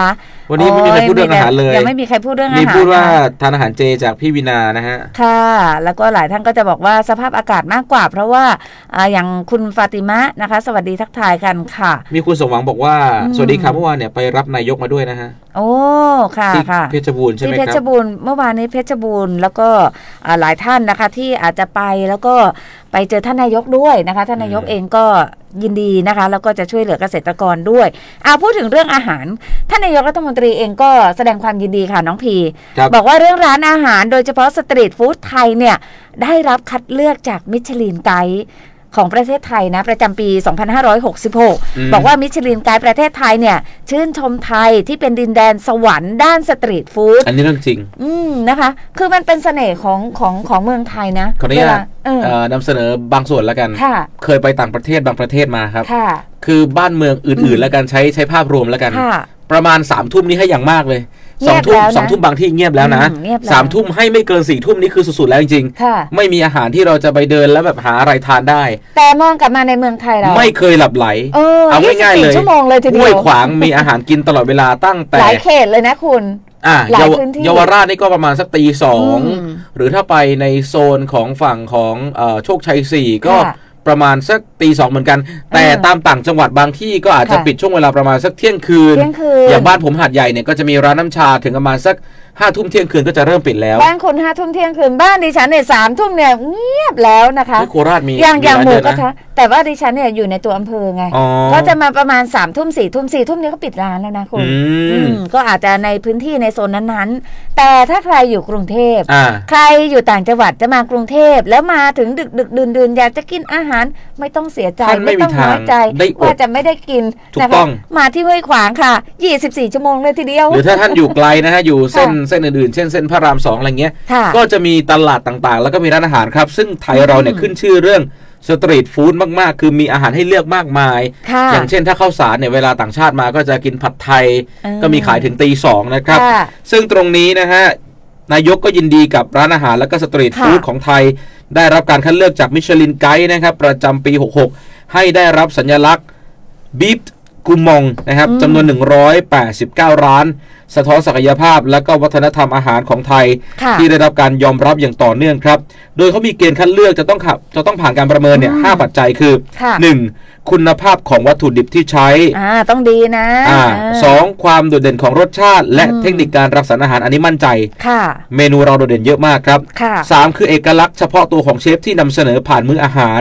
วันนี้ไม่มีใครพูดเรื่องอาหารเลยยังไม่มีใครพูดเรื่องอาหารมีพูดว่าทานอาหารเจจากพี่วินานะฮะค่ะแล้วก็หลายท่านก็จะบอกว่าสภาพอากาศมากกว่าเพราะว่าอย่างคุณฟาติมะนะคะสวัสดีทักทายกันค่ะมีคุณสมหวังบอกว่าสวัสดีครับเมื่อวานเนี่ยไปรับนายกมาด้วยนะฮะโอ้ค่ะค่ะเพชรบูรณ์ใช่ไหมครับที่เพชรบูรณ์เมื่อวานนี้เพชรบูรณ์แล้วก็หลายท่านนะคะที่อาจจะไปแล้วก็ไปเจอท่านนายกด้วยนะคะท่านนายกเองก็ยินดีนะคะแล้วก็จะช่วยเหลือเกษตรกรด้วยพูดถึงเรื่องอาหารท่านนายกรัฐมนตรีเองก็แสดงความยินดีค่ะน้องพีบอกว่าเรื่องร้านอาหารโดยเฉพาะสตรีทฟู้ดไทยเนี่ยได้รับคัดเลือกจากมิชลินไกด์ของประเทศไทยนะประจำปี 2566 บอกว่ามิชลินไกด์ประเทศไทยเนี่ยชื่นชมไทยที่เป็นดินแดนสวรรค์ด้านสตรีทฟู้ดอันนี้เรื่องจริงนะคะคือมันเป็นเสน่ห์ของเมืองไทยนะขออนุญาตนำเสนอบางส่วนแล้วกันเคยไปต่างประเทศบางประเทศมาครับคือบ้านเมืองอื่นๆแล้วกันใช้ภาพรวมแล้วกันประมาณ3 ทุ่มนี้ให้อย่างมากเลย2 ทุ่มบางที่เงียบแล้วนะ3 ทุ่มให้ไม่เกิน4 ทุ่มนี่คือสุดๆแล้วจริงๆไม่มีอาหารที่เราจะไปเดินแล้วแบบหาอะไรทานได้แต่มองกลับมาในเมืองไทยเราไม่เคยหลับไหลเอาง่ายๆเลยชั่วโมงเลยทีเดียวห้วยขวางมีอาหารกินตลอดเวลาตั้งแต่หลายเขตเลยนะคุณเยาวราชนี่ก็ประมาณสักตี 2หรือถ้าไปในโซนของฝั่งของโชคชัย4ก็ประมาณสักตี 2เหมือนกันแต่ตามต่างจังหวัดบางที่ก็อาจจะปิดช่วงเวลาประมาณสักเที่ยงคืนอย่างบ้านผมหาดใหญ่เนี่ยก็จะมีร้านน้ำชาถึงประมาณสัก5 ทุ่มเที่ยงคืนก็จะเริ่มปิดแล้วบ้านคน5 ทุ่มเที่ยงคืนบ้านดิฉันเนี่ย3 ทุ่มเนี่ยเงียบแล้วนะคะที่โคราชมีอย่างหมูกระทะแต่ว่าดิฉันเนี่ยอยู่ในตัวอำเภอไงก็จะมาประมาณ3 ทุ่ม4 ทุ่ม4 ทุ่มนี้ก็ปิดร้านแล้วนะคุณก็อาจจะในพื้นที่ในโซนนั้นๆแต่ถ้าใครอยู่กรุงเทพใครอยู่ต่างจังหวัดจะมากรุงเทพแล้วมาถึงดึกดื่นอยากจะกินอาหารไม่ต้องเสียใจไม่ต้องน้อยใจว่าจะไม่ได้กินนะคะมาที่ห้วยขวางค่ะ24 ชั่วโมงเลยทีเดียวหรือถ้าท่านอยู่ไกลนะฮะอยู่เส้นอื่นๆเช่นเส้นพระราม2อะไรเงี้ยก็จะมีตลาดต่างๆแล้วก็มีร้านอาหารครับซึ่งไทยเราเนี่ยขึ้นชื่อเรื่องสตรีทฟู้ดมากๆคือมีอาหารให้เลือกมากมายอย่างเช่นถ้าข้าวสารเนี่ยเวลาต่างชาติมาก็จะกินผัดไทยก็มีขายถึงตี 2นะครับซึ่งตรงนี้นะฮะนายกก็ยินดีกับร้านอาหารและก็สตรีทฟู้ดของไทยได้รับการคัดเลือกจากมิชลินไกด์นะครับประจำปี 66ให้ได้รับสัญลักษณ์บีฟกุมองนะครับจำนวน189 ร้านสะท้อนศักยภาพและก็วัฒนธรรมอาหารของไทยที่ได้รับการยอมรับอย่างต่อเนื่องครับโดยเขามีเกณฑ์คัดเลือกจะต้องผ่านการประเมินเนี่ย5 ปัจจัยคือ 1. คุณภาพของวัตถุดิบที่ใช้ต้องดีนะ 2. ความโดดเด่นของรสชาติและเทคนิคการรังสรรค์อาหารอันนี้มั่นใจเมนูเราโดดเด่นเยอะมากครับ 3. คือเอกลักษณ์เฉพาะตัวของเชฟที่นำเสนอผ่านมื้ออาหาร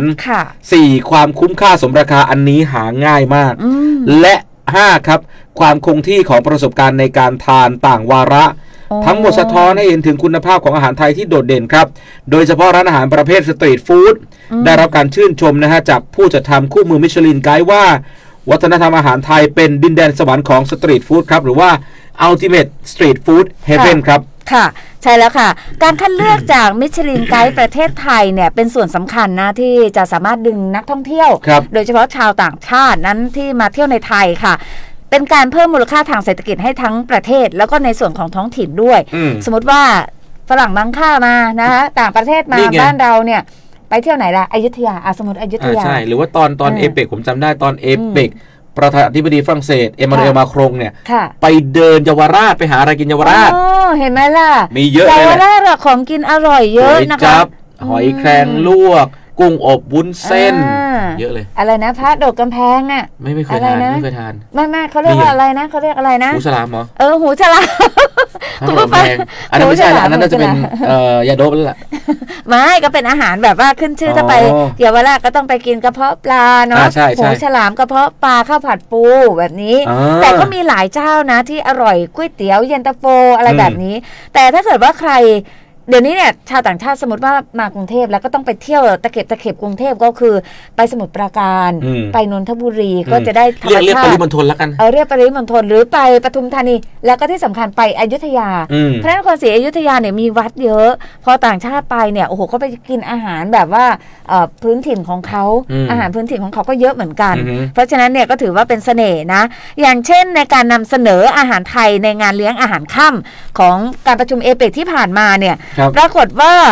4. ความคุ้มค่าสมราคาอันนี้หาง่ายมากและ5ครับความคงที่ของประสบการณ์ในการทานต่างวาระทั้งหมดสะท้อนให้เห็นถึงคุณภาพของอาหารไทยที่โดดเด่นครับโดยเฉพาะร้านอาหารประเภทสตรีทฟู้ดได้รับการชื่นชมนะฮะจากผู้จัดทำคู่มือมิชลินไกด์ว่าวัฒนธรรมอาหารไทยเป็นดินแดนสวรรค์ของสตรีทฟู้ดครับหรือว่า Ultimate Street Food Heaven ครับค่ะใช่แล้วค่ะการคัดเลือกจากมิชลินไกด์ประเทศไทยเนี่ยเป็นส่วนสำคัญนะที่จะสามารถดึงนักท่องเที่ยวโดยเฉพาะชาวต่างชาตินั้นที่มาเที่ยวในไทยค่ะเป็นการเพิ่มมูลค่าทางเศรษฐกิจให้ทั้งประเทศแล้วก็ในส่วนของท้องถิ่นด้วยสมมติว่าฝรั่งบางค่ามานะคะต่างประเทศมาบ้านเราเนี่ยไปเที่ยวไหนล่ะอยุธยาสมมติอยุธยาใช่หรือว่าตอนเอเปกผมจำได้ตอนเอเปกประธานาธิบดีฝรั่งเศสเอมานูเอลมาครงเนี่ยไปเดินเยาวราชไปหาอะไรกินเยาวราชเห็นไหมล่ะมีเยอะเลยเยาวราชของกินอร่อยเยอะนะคะหอยแครงลวกกุ้งอบวุ้นเส้นเยอะเลยอะไรนะพระโดดกำแพงอ่ะไม่เคยทานไม่เคยทานไม่เขาเรียกว่าอะไรนะเขาเรียกอะไรนะหูฉลามเหรอหูฉลามคุณผู้ฟังอันนั้นไม่ใช่อันนั้นน่าจะเป็นยาโดบแล้วล่ะไม่ก็เป็นอาหารแบบว่าขึ้นชื่อถ้าไปเยาวราชก็ต้องไปกินกระเพาะปลาเนาะหูฉลามกระเพาะปลาข้าวผัดปูแบบนี้แต่ก็มีหลายเจ้านะที่อร่อยก๋วยเตี๋ยวเย็นตาโฟอะไรแบบนี้แต่ถ้าเกิดว่าใครเดี๋ยวนี้เนี่ยชาวต่างชาติสมมติว่ามากรุงเทพแล้วก็ต้องไปเที่ยวตะเข็บกรุงเทพก็คือไปสมุทรปราการไปนนทบุรีก็จะได้ธรรมชาติเรียกปริมณฑลแล้วกันเรียกปริมณฑลหรือไปปทุมธานีแล้วก็ที่สำคัญไปอยุธยาพระนครศรีอยุธยาเนี่ยมีวัดเยอะพอต่างชาติไปเนี่ยโอ้โหก็ไปกินอาหารแบบว่าพื้นถิ่นของเขาอาหารพื้นถิ่นของเขาก็เยอะเหมือนกันเพราะฉะนั้นเนี่ยก็ถือว่าเป็นเสน่ห์นะอย่างเช่นในการนำเสนออาหารไทยในงานเลี้ยงอาหารค่ำของการประชุมเอเปกที่ผ่านมาเนี่ยปรากฏว่าโ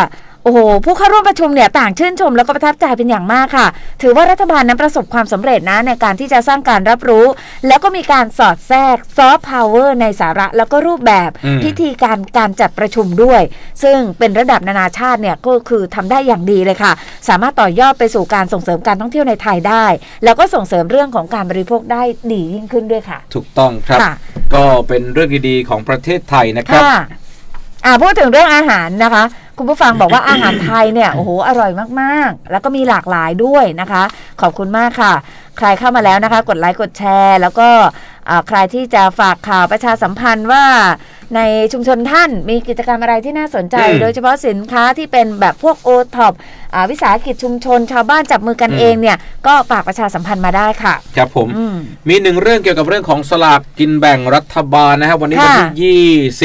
โอ้โหผู้เข้าร่วมประชุมเนี่ยต่างชื่นชมแล้วก็ประทับใจเป็นอย่างมากค่ะถือว่ารัฐบาลนั้นประสบความสำเร็จนะในการที่จะสร้างการรับรู้แล้วก็มีการสอดแทรกซอฟต์พาวเวอร์ในสาระแล้วก็รูปแบบพิธีการจัดประชุมด้วยซึ่งเป็นระดับนานาชาติเนี่ยก็คือทำได้อย่างดีเลยค่ะสามารถต่อยอดไปสู่การส่งเสริมการท่องเที่ยวในไทยได้แล้วก็ส่งเสริมเรื่องของการบริโภคได้ดียิ่งขึ้นด้วยค่ะถูกต้องครับก็เป็นเรื่องดีๆของประเทศไทยนะครับพูดถึงเรื่องอาหารนะคะคุณผู้ฟังบอกว่าอาหารไทยเนี่ยโอ้โหอร่อยมากๆแล้วก็มีหลากหลายด้วยนะคะขอบคุณมากค่ะใครเข้ามาแล้วนะคะกดไลค์กดแชร์แล้วก็ใครที่จะฝากข่าวประชาสัมพันธ์ว่าในชุมชนท่านมีกิจกรรมอะไรที่น่าสนใจโดยเฉพาะสินค้าที่เป็นแบบพวกโอท็อปวิสาหกิจชุมชนชาวบ้านจับมือกันเองเนี่ยก็ฝากประชาสัมพันธ์มาได้ค่ะครับผมมีหนึ่งเรื่องเกี่ยวกับเรื่องของสลากกินแบ่งรัฐบาลนะครับวันนี้วันที่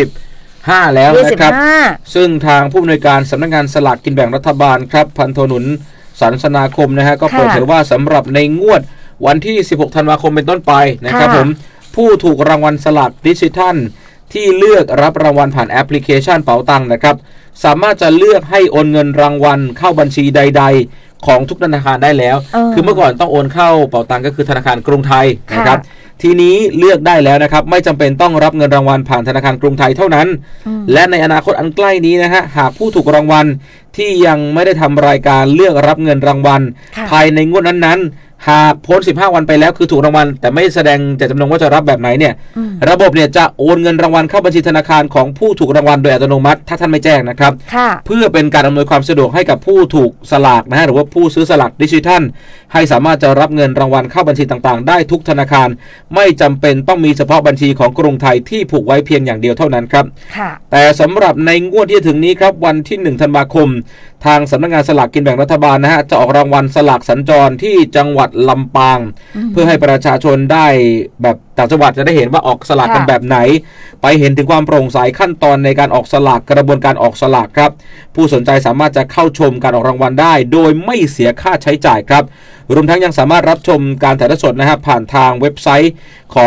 25แล้วนะครับซึ่งทางผู้อำนวยการสำนักงานสลากกินแบ่งรัฐบาลครับพันโทหนุนสันสนาคมนะฮะก็เปิดเผยว่าสำหรับในงวดวันที่16ธันวาคมเป็นต้นไปนะครับผมผู้ถูกรางวัลสลากดิจิทัลที่เลือกรับรางวัลผ่านแอปพลิเคชันเป๋าตังค์นะครับสามารถจะเลือกให้โอนเงินรางวัลเข้าบัญชีใดๆของทุกธนาคารได้แล้วคือเมื่อก่อนต้องโอนเข้าเป๋าตังค์ก็คือธนาคารกรุงไทยนะครับทีนี้เลือกได้แล้วนะครับไม่จำเป็นต้องรับเงินรางวัลผ่านธนาคารกรุงไทยเท่านั้นและในอนาคตอันใกล้นี้นะฮะหากผู้ถูกรางวัลที่ยังไม่ได้ทำรายการเลือกรับเงินรางวัลภายในงวดนั้นๆหากพ้น15วันไปแล้วคือถูกรางวัลแต่ไม่แสดงเจตจำนงว่าจะรับแบบไหนเนี่ยระบบเนี่ยจะโอนเงินรางวัลเข้าบัญชีธนาคารของผู้ถูกรางวัลโดยอัตโนมัติถ้าท่านไม่แจ้งนะครับเพื่อเป็นการอำนวยความสะดวกให้กับผู้ถูกสลากนะฮะหรือว่าผู้ซื้อสลากดิจิทัลให้สามารถจะรับเงินรางวัลเข้าบัญชีต่างๆได้ทุกธนาคารไม่จำเป็นต้องมีเฉพาะบัญชีของกรุงไทยที่ผูกไว้เพียงอย่างเดียวเท่านั้นครับแต่สำหรับในงวดที่จะถึงนี้ครับวันที่1ธันวาคมทางสำนักงานสลากกินแบ่งรัฐบาลนะฮะจะออกรางวัลสลากสัญจรที่จังหวัดลำปางเพื่อให้ประชาชนได้แบบต่างจังหวัดจะได้เห็นว่าออกสลากกันแบบไหนไปเห็นถึงความโปร่งใสขั้นตอนในการออกสลากกระบวนการออกสลากครับผู้สนใจสามารถจะเข้าชมการออกรางวัลได้โดยไม่เสียค่าใช้จ่ายครับรวมทั้งยังสามารถรับชมการถ่ายทอดสดนะครับผ่านทางเว็บไซต์ของ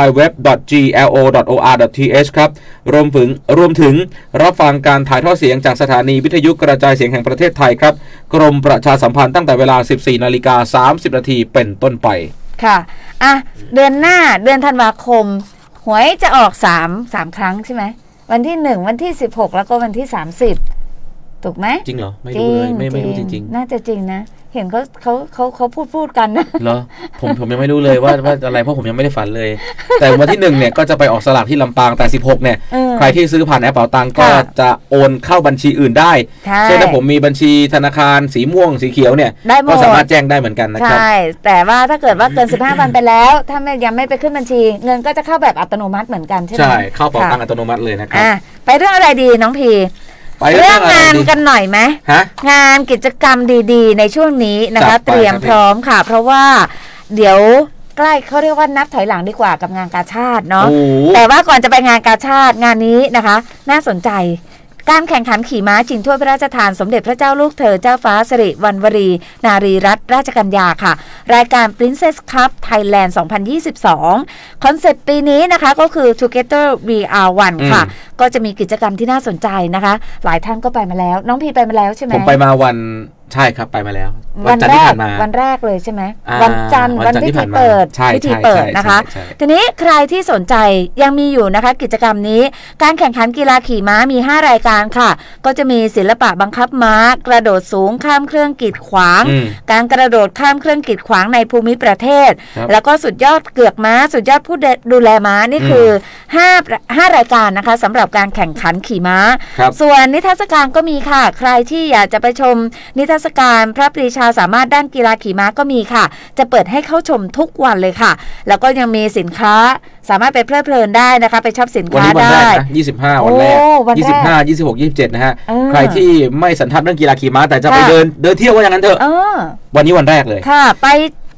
www.glo.or.th ครับรวมถึงรับฟังการถ่ายทอดเสียงจากสถานีวิทยุกระจายเสียงแห่งประเทศไทยครับกรมประชาสัมพันธ์ตั้งแต่เวลา 14:30 น. เป็นต้นไปค่ะเดือนหน้าเดือนธันวาคมหวยจะออก3ครั้งใช่ไหมวันที่1วันที่16แล้วก็วันที่30ถูกไหมจริงเหรอไม่รู้เลยไม่รู้จริงๆน่าจะจริงนะเห็นเขาพูดกันนะเหรอผมยังไม่รู้เลยว่าอะไรเพราะผมยังไม่ได้ฝันเลยแต่วันที่1เนี่ยก็จะไปออกสลากที่ลำปางแต่16เนี่ยใครที่ซื้อผ่านแอปเป๋าตังก็จะโอนเข้าบัญชีอื่นได้เช่นถ้าผมมีบัญชีธนาคารสีม่วงสีเขียวเนี่ยก็สามารถแจ้งได้เหมือนกันนะครับใช่แต่ว่าถ้าเกิดว่าเกิน15วันไปแล้วถ้ายังไม่ไปขึ้นบัญชีเงินก็จะเข้าแบบอัตโนมัติเหมือนกันใช่ไหมใช่เข้าเป๋าตังอัตโนมัติเลยนะครับไปเรื่องอะไรดีน้องพีเรื่องงานกันหน่อยไหมงานกิจกรรมดีๆในช่วงนี้นะคะเตรียมพร้อมค่ะเพราะว่าเดี๋ยวใกล้เขาเรียกว่านับถอยหลังดีกว่ากับงานกาชาดเนาะแต่ว่าก่อนจะไปงานกาชาดงานนี้นะคะน่าสนใจการแข่งขันขี่ม้าชิงถ้วยพระราชทานสมเด็จพระเจ้าลูกเธอเจ้าฟ้าสิริวัณวรีนารีรัตนราชกัญญาค่ะรายการ Princess Cup Thailand 2022 คอนเซ็ปต์ปีนี้นะคะก็คือ Together We Are One ค่ะก็จะมีกิจกรรมที่น่าสนใจนะคะหลายท่านก็ไปมาแล้วน้องพีไปมาแล้วใช่ไหมผมไปมาวันใช่ครับไปมาแล้ววันแรกเลยใช่ไหมวันจันทร์วันพิธีเปิดนะคะทีนี้ใครที่สนใจยังมีอยู่นะคะกิจกรรมนี้การแข่งขันกีฬาขี่ม้ามี5รายการค่ะก็จะมีศิลปะบังคับม้ากระโดดสูงข้ามเครื่องกีดขวางการกระโดดข้ามเครื่องกีดขวางในภูมิประเทศแล้วก็สุดยอดเกือกม้าสุดยอดผู้ดูแลม้านี่คือ5รายการนะคะสำหรับการแข่งขันขี่ม้าส่วนนิทรรศการก็มีค่ะใครที่อยากจะไปชมนิทรรศการพระปรีชาสามารถด้านกีฬาขี่ม้าก็มีค่ะจะเปิดให้เข้าชมทุกวันเลยค่ะแล้วก็ยังมีสินค้าสามารถไปเพลิดเพลินได้นะคะไปช็อปสินค้าได้ 25วันแรก25 26 27นะฮะใครที่ไม่สันทัดเรื่องกีฬาขี่ม้าแต่จะไปเดินเที่ยวว่าอย่างนั้นเถอะวันนี้วันแรกเลยค่ะไป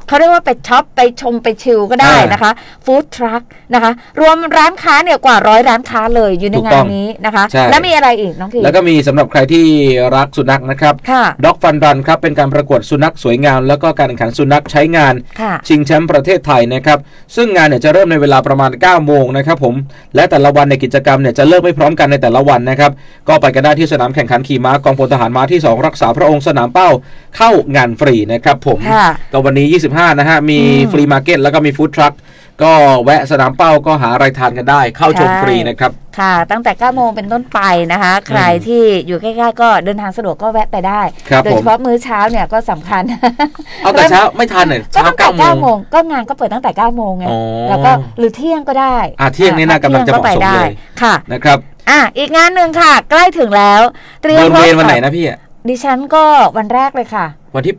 เขาเรียกว่าไปช็อปไปชมไปชิลก็ได้นะคะฟู้ดทรัคนะคะรวมร้านค้าเนี่ยกว่า100ร้านค้าเลยอยู่ในงานนี้นะคะแล้วมีอะไรอีกน้องพีแล้วก็มีสำหรับใครที่รักสุนัขนะครับด็อกฟันรันครับเป็นการประกวดสุนัขสวยงามแล้วก็การแข่งขันสุนัขใช้งานชิงแชมป์ประเทศไทยนะครับซึ่งงานเนี่ยจะเริ่มในเวลาประมาณ 9 โมงนะครับผมและแต่ละวันในกิจกรรมเนี่ยจะเลิกไม่พร้อมกันในแต่ละวันนะครับก็ไปกันได้ที่สนามแข่งขันขี่ม้ากองพลทหารม้าที่2รักษาพระองค์สนามเป้าเข้างานฟรีนะครับผมก็วันนี้25นะฮะมีฟรีมาร์เก็ตแล้วก็มีฟู้ดทรัคก็แวะสนามเป้าก็หาอะไรทานกันได้เข้าชมฟรีนะครับค่ะตั้งแต่ 9 โมงเป็นต้นไปนะคะใครที่อยู่ใกล้ๆก็เดินทางสะดวกก็แวะไปได้โดยเฉพาะมื้อเช้าเนี่ยก็สำคัญเอาแต่เช้าไม่ทันเลยเช้า9 โมงก็งานก็เปิดตั้งแต่ 9 โมงไงแล้วก็หรือเที่ยงก็ได้เที่ยงนี่น่ากำลังจะเหมาะสมเลยค่ะนะครับอีกงานหนึ่งค่ะใกล้ถึงแล้วเตรียมเวรวันไหนนะพี่ดิฉันก็วันแรกเลยค่ะวันที่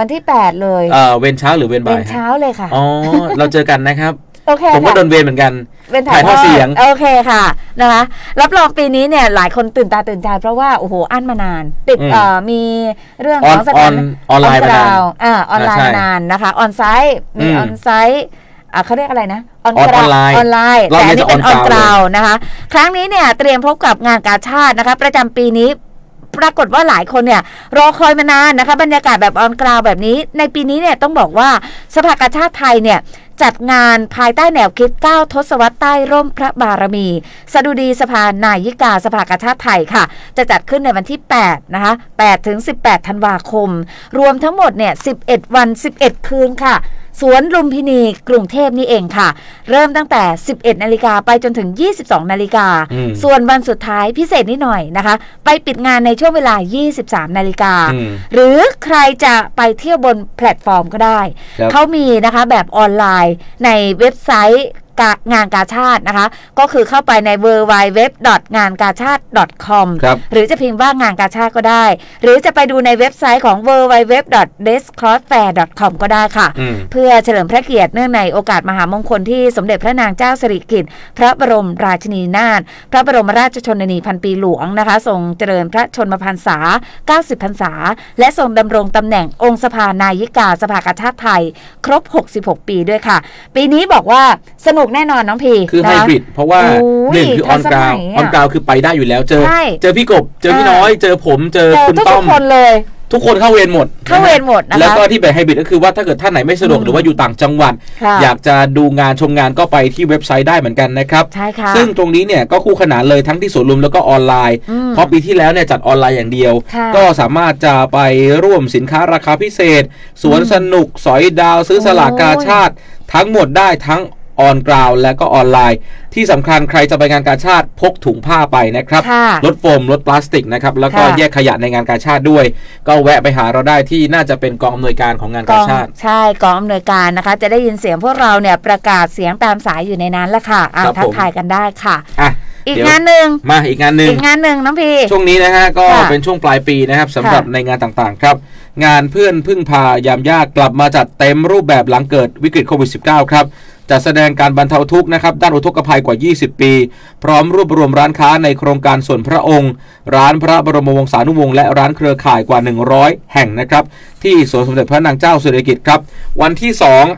8เลยเวรเช้าหรือเวรบ่ายเวรเช้าเลยค่ะเราเจอกันนะครับโอเคผมก็โดนเวรเหมือนกันถ่ายทอดเสียงโอเคค่ะนะคะรับรองปีนี้เนี่ยหลายคนตื่นตาตื่นใจเพราะว่าโอ้โหอั้นมานานติดมีเรื่องของสถานออนไลน์มานานออนไลน์นานนะคะออนไซต์มีออนไซต์เขาเรียกอะไรนะออนไลน์แต่อันนี้เป็นออนกราวนะคะครั้งนี้เนี่ยเตรียมพบกับงานกาชาดนะคะประจำปีนี้ปรากฏว่าหลายคนเนี่ยรอคอยมานานนะคะบรรยากาศแบบออนกราวแบบนี้ในปีนี้เนี่ยต้องบอกว่าสภากาชาดไทยเนี่ยจัดงานภายใต้แนวคิด9ทศวรรษใต้ร่มพระบารมีสดุดีสภานายิกาสภากาชาดไทยค่ะจะจัดขึ้นในวันที่8นะคะ8 ถึง 18 ธันวาคมรวมทั้งหมดเนี่ย11 วัน 11 คืนค่ะสวนลุมพินีกรุงเทพนี่เองค่ะเริ่มตั้งแต่ 11 นาฬิกาไปจนถึง 22 นาฬิกาส่วนวันสุดท้ายพิเศษนิดหน่อยนะคะไปปิดงานในช่วงเวลา 23 นาฬิกาหรือใครจะไปเที่ยวบนแพลตฟอร์มก็ได้เขามีนะคะแบบออนไลน์ในเว็บไซต์งานกาชาดนะคะก็คือเข้าไปใน www.ngankachad.com หรือจะพิมพ์ว่างานกาชาดก็ได้หรือจะไปดูในเว็บไซต์ของ www.descrossfair.com ก็ได้ค่ะเพื่อเฉลิมพระเกียรติเนื่องในโอกาสมหามงคลที่สมเด็จพระนางเจ้าสิริกิติ์พระบรมราชินีนาถพระบรมราชชนนีพันปีหลวงนะคะทรงเจริญพระชนมพรรษา90 พรรษาและทรงดำรงตำแหน่งองค์สภานายิกาสภากาชาดไทยครบ66 ปีด้วยค่ะปีนี้บอกว่าสนุกแน่นอนน้องพีคือไฮบริดเพราะว่าหนึ่งคือออนกราวคือไปได้อยู่แล้วเจอพี่กบเจอพี่น้อยเจอผมเจอคุณต้อมทุกคนเลยทุกคนเข้าเวรหมดนะคะแล้วก็ที่แบบไฮบริดก็คือว่าถ้าเกิดท่านไหนไม่สะดวกหรือว่าอยู่ต่างจังหวัดอยากจะดูงานชมงานก็ไปที่เว็บไซต์ได้เหมือนกันนะครับซึ่งตรงนี้เนี่ยก็คู่ขนานเลยทั้งที่สวนลุมแล้วก็ออนไลน์เพราะปีที่แล้วเนี่ยจัดออนไลน์อย่างเดียวก็สามารถจะไปร่วมสินค้าราคาพิเศษสวนสนุกสอยดาวซื้อสลากกาชาดทั้งหมดได้ทั้งออนกราวและก็ออนไลน์ที่สำคัญใครจะไปงานกาชาดพกถุงผ้าไปนะครับลดโฟมลดพลาสติกนะครับแล้วก็แยกขยะในงานกาชาดด้วยก็แวะไปหาเราได้ที่น่าจะเป็นกองอำนวยการของงานกาชาดใช่กองอำนวยการนะคะจะได้ยินเสียงพวกเราเนี่ยประกาศเสียงตามสายอยู่ในนั้นแหละค่ะทักทายกันได้ค่ะอีกงานหนึ่งมาอีกงานหนึ่งน้องพี่ช่วงนี้นะฮะก็เป็นช่วงปลายปีนะครับสำหรับในงานต่างๆครับงานเพื่อนพึ่งพายามยากกลับมาจัดเต็มรูปแบบหลังเกิดวิกฤตโควิด -19 ครับจัดแสดงการบรรเทาทุกข์นะครับด้านอุทกภัยกว่า20 ปีพร้อมรวบรวมร้านค้าในโครงการส่วนพระองค์ร้านพระบรมวงศานุวงศ์และร้านเครือข่ายกว่า100แห่งนะครับที่สวนสมเด็จพระนางเจ้าสิริกิติ์ครับวันที่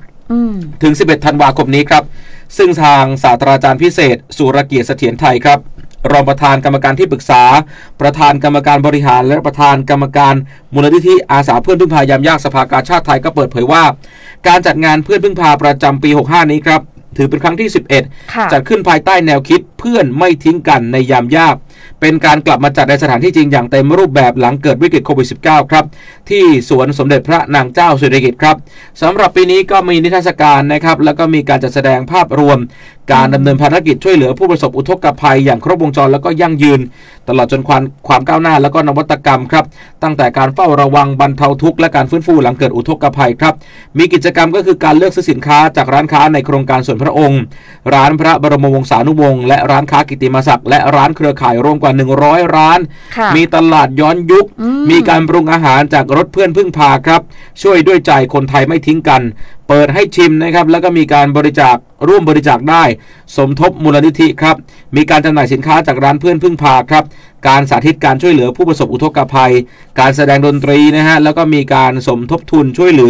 2ถึง11ธันวาคมนี้ครับซึ่งทางศาสตราจารย์พิเศษสุรเกียรติเสถียรไทยครับรองประธานกรรมการที่ปรึกษาประธานกรรมการบริหารและประธานกรรมการมูลนิธิอาสาเพื่อนพึ่งพายามยากสภากาชาดไทยก็เปิดเผยว่าการจัดงานเพื่อนพึ่งพาประจำปี65นี้ครับถือเป็นครั้งที่11จัดขึ้นภายใต้แนวคิดเพื่อนไม่ทิ้งกันในยามยากเป็นการกลับมาจัดในสถานที่จริงอย่างเต็มรูปแบบหลังเกิดวิกฤตโควิด -19 ครับที่สวนสมเด็จพระนางเจ้าสิริกิติ์ครับสำหรับปีนี้ก็มีนิทรรศการนะครับแล้วก็มีการจัดแสดงภาพรวมการดำเนินภารกิจช่วยเหลือผู้ประสบอุทกภัยอย่างครบวงจรแล้วก็ยั่งยืนตลอดจนความก้าวหน้าแล้วก็นวัตกรรมครับตั้งแต่การเฝ้าระวังบรรเทาทุกข์และการฟื้นฟูหลังเกิดอุทกภัยครับมีกิจกรรมก็คือการเลือกซื้อสินค้าจากร้านค้าในโครงการส่วนพระองค์ร้านพระบรมวงศานุวงศ์และร้านค้ากิตติมศักดิ์และร้านเครือข่ายรวมกว่า100ร้านมีตลาดย้อนยุคมีการปรุงอาหารจากรถเพื่อนพึ่งพาครับช่วยด้วยใจคนไทยไม่ทิ้งกันเปิดให้ชิมนะครับแล้วก็มีการบริจาคร่วมบริจาคได้สมทบมูลนิธิครับมีการจำหน่ายสินค้าจากร้านเพื่อนพึ่งพาครับการสาธิตการช่วยเหลือผู้ประสบอุทกภัยการแสดงดนตรีนะฮะแล้วก็มีการสมทบทุนช่วยเหลือ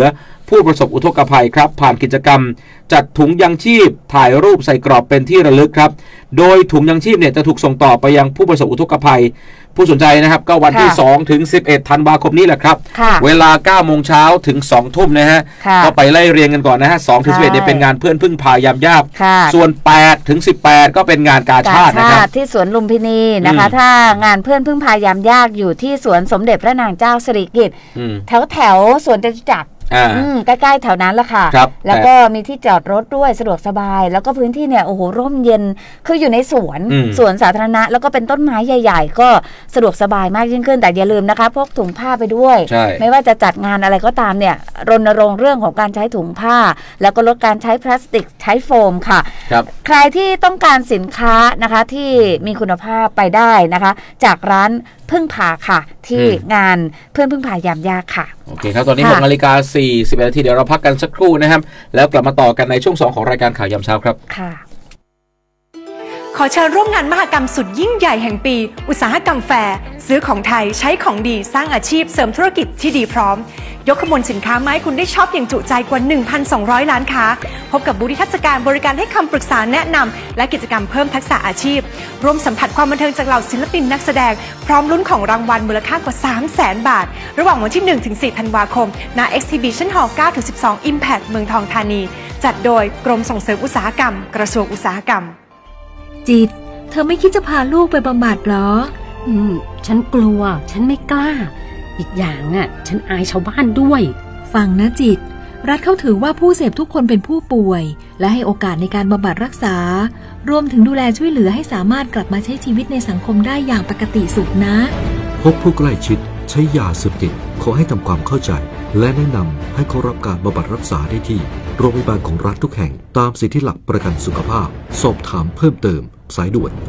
ผู้ประสบอุทกภัยครับผ่านกิจกรรมจัดถุงยังชีพถ่ายรูปใส่กรอบเป็นที่ระลึกครับโดยถุงยังชีพเนี่ยจะถูกส่งต่อไปยังผู้ประสบอุทกภัยผู้สนใจนะครับก็วันที่2ถึง11ธันวาคมนี้แหละครับเวลา 9 โมงเช้าถึง 2 ทุ่มนะฮะก็ไปไล่เรียงกันก่อนนะฮะ2ถึง11เนี่ยเป็นงานเพื่อนพึ่งพายามยากส่วน8ถึง18ก็เป็นงานกาชาดนะครับที่สวนลุมพินีนะคะถ้างานเพื่อนพึ่งพายามยากอยู่ที่สวนสมเด็จพระนางเจ้าสิริกิติ์แถวสวนจตุจักรใกล้ๆแถวนั้นแหละค่ะแล้วก็มีที่จอดรถด้วยสะดวกสบายแล้วก็พื้นที่เนี่ยโอ้โหร่มเย็นคืออยู่ในสวนสาธารณะแล้วก็เป็นต้นไม้ใหญ่ๆก็สะดวกสบายมากยิ่งขึ้นแต่อย่าลืมนะคะพกถุงผ้าไปด้วยไม่ว่าจะจัดงานอะไรก็ตามเนี่ยรณรงค์เรื่องของการใช้ถุงผ้าแล้วก็ลดการใช้พลาสติกใช้โฟมค่ะใครที่ต้องการสินค้านะคะที่มีคุณภาพไปได้นะคะจากร้านพึ่งพาค่ะที่งานเพื่อนพึ่งพายามยากค่ะโอเคครับตอนนี้6 นาฬิกา 40 นาทีเดี๋ยวเราพักกันสักครู่นะครับแล้วกลับมาต่อกันในช่วง2ของรายการข่าวยามเช้าครับค่ะขอเชิญร่วมงานมหกรรมสุดยิ่งใหญ่แห่งปีอุตสาหกรรมแฟร์ซื้อของไทยใช้ของดีสร้างอาชีพเสริมธุรกิจที่ดีพร้อมยกขบวนสินค้ามาให้คุณได้ช็อปอย่างจุใจกว่า 1,200 ล้านค้าพบกับบูธนิทรรศการบริการให้คำปรึกษาแนะนำและกิจกรรมเพิ่มทักษะอาชีพร่วมสัมผัสความบันเทิงจากเหล่าศิลปินนักแสดงพร้อมลุ้นของรางวัลมูลค่ากว่า 300,000 บาทระหว่างวันที่ 1-4 ธันวาคมณ Exhibition Hall 9-12 Impact เมืองทองธานีจัดโดยกรมส่งเสริมอุตสาหกรรมกระทรวงอุตสาหกรรมจิตเธอไม่คิดจะพาลูกไปบำบัดหรอฉันกลัวฉันไม่กล้าอีกอย่างฉันอายชาวบ้านด้วยฟังนะจิตรัฐเขาถือว่าผู้เสพทุกคนเป็นผู้ป่วยและให้โอกาสในการบำบัดรักษารวมถึงดูแลช่วยเหลือให้สามารถกลับมาใช้ชีวิตในสังคมได้อย่างปกติสุขนะพบผู้ใกล้ชิดใช้ยาเสพติดขอให้ทำความเข้าใจและแนะนำให้เขารับการบำบัดรักษาได้ที่โรงพยาบาลของรัฐทุกแห่งตามสิทธิหลักประกันสุขภาพสอบถามเพิ่มเติมสายด่วน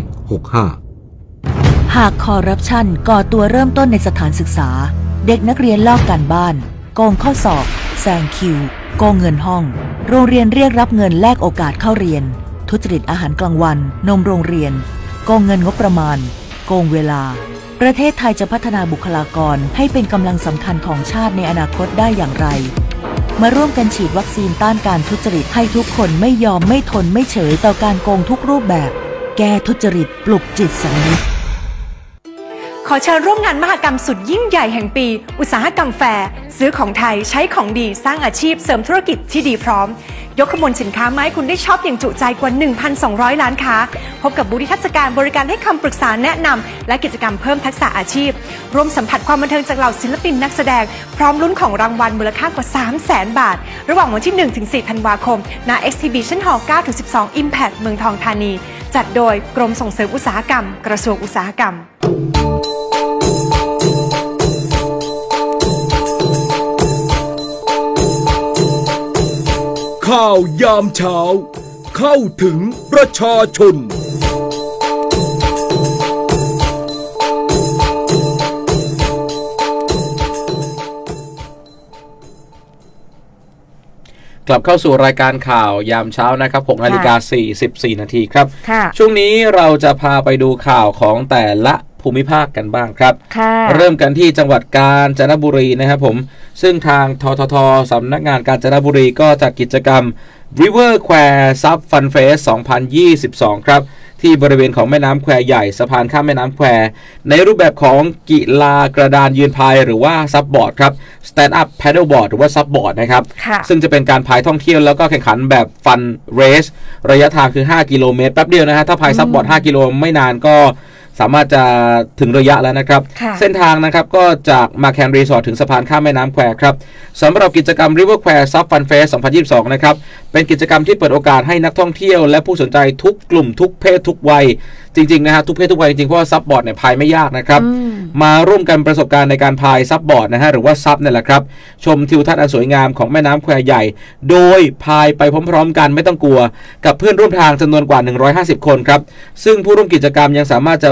1165 หากคอร์รัปชันก่อตัวเริ่มต้นในสถานศึกษาเด็กนักเรียนลอกการบ้านโกงข้อสอบแซงคิวโกงเงินห้องโรงเรียนเรียกรับเงินแลกโอกาสเข้าเรียนทุจริตอาหารกลางวันนมโรงเรียนโกงเงินงบประมาณโกงเวลาประเทศไทยจะพัฒนาบุคลากรให้เป็นกำลังสำคัญของชาติในอนาคตได้อย่างไรมาร่วมกันฉีดวัคซีนต้านการทุจริตให้ทุกคนไม่ยอมไม่ทนไม่เฉยต่อการโกงทุกรูปแบบแก้ทุจริตปลุกจิตสำนึกขอเชิญร่วมงานมหกรรมสุดยิ่งใหญ่แห่งปีอุตสาหกรรมแฟร์ซื้อของไทยใช้ของดีสร้างอาชีพเสริมธุรกิจที่ดีพร้อมยกขบวนสินค้ามาให้คุณได้ช็อปอย่างจุใจกว่า 1,200 ล้านค้าพบกับบูธนิทรรศการบริการให้คำปรึกษาแนะนำและกิจกรรมเพิ่มทักษะอาชีพร่วมสัมผัสความบันเทิงจากเหล่าศิลปินนักแสดงพร้อมลุ้นของรางวัลมูลค่ากว่า 300,000 บาทระหว่างวันที่ 1-4 ธันวาคมณ Exhibition Hall 9-12 Impact เมืองทองธานีจัดโดยกรมส่งเสริมอุตสาหกรรมกระทรวงอุตสาหกรรมข่าวยามเช้าเข้าถึงประชาชนกลับเข้าสู่รายการข่าวยามเช้านะครับ6 นาฬิกา 44 นาทีครับช่วงนี้เราจะพาไปดูข่าวของแต่ละภูมิภาคกันบ้างครับเริ่มกันที่จังหวัดกาญจนบุรีนะครับผมซึ่งทางททท.สำนักงานกาญจนบุรีก็จัดกิจกรรม River Quay Sub Fun Fest 2022 ครับที่บริเวณของแม่น้ำแควใหญ่สะพานข้ามแม่น้ำแควในรูปแบบของกีฬากระดานยืนพายหรือว่าซับบอร์ดครับ Stand Up Paddle Board หรือว่าซับบอร์ดนะครับซึ่งจะเป็นการพายท่องเที่ยวแล้วก็แข่งขันแบบฟันเรสระยะทางคือ5 กิโลเมตรแป๊บเดียวนะฮะถ้าพายซับบอร์ด5 กิโลไม่นานก็สามารถจะถึงระยะแล้วนะครับเส้นทางนะครับก็จากมาแคนรีสอร์ทถึงสะพานข้ามแม่น้ำแควครับสำหรับกิจกรรม River Quay Sub Fun Fest 2022 นะครับเป็นกิจกรรมที่เปิดโอกาสให้นักท่องเที่ยวและผู้สนใจทุกกลุ่มทุกเพศทุกวัยจริงๆนะฮะทุกเพศทุกวัยจริงๆเพราะว่าซับบอร์ดเนี่ยพายไม่ยากนะครับมาร่วมกันประสบการณ์ในการพายซับบอร์ดนะฮะหรือว่าซับนี่แหละครับชมทิวทัศน์อันสวยงามของแม่น้ำแควใหญ่โดยพายไปพร้อมๆกันไม่ต้องกลัวกับเพื่อนร่วมทางจำนวนกว่า150 คนครับซึ่งผู้ร่วมกิจกรรมยังสามารถจะ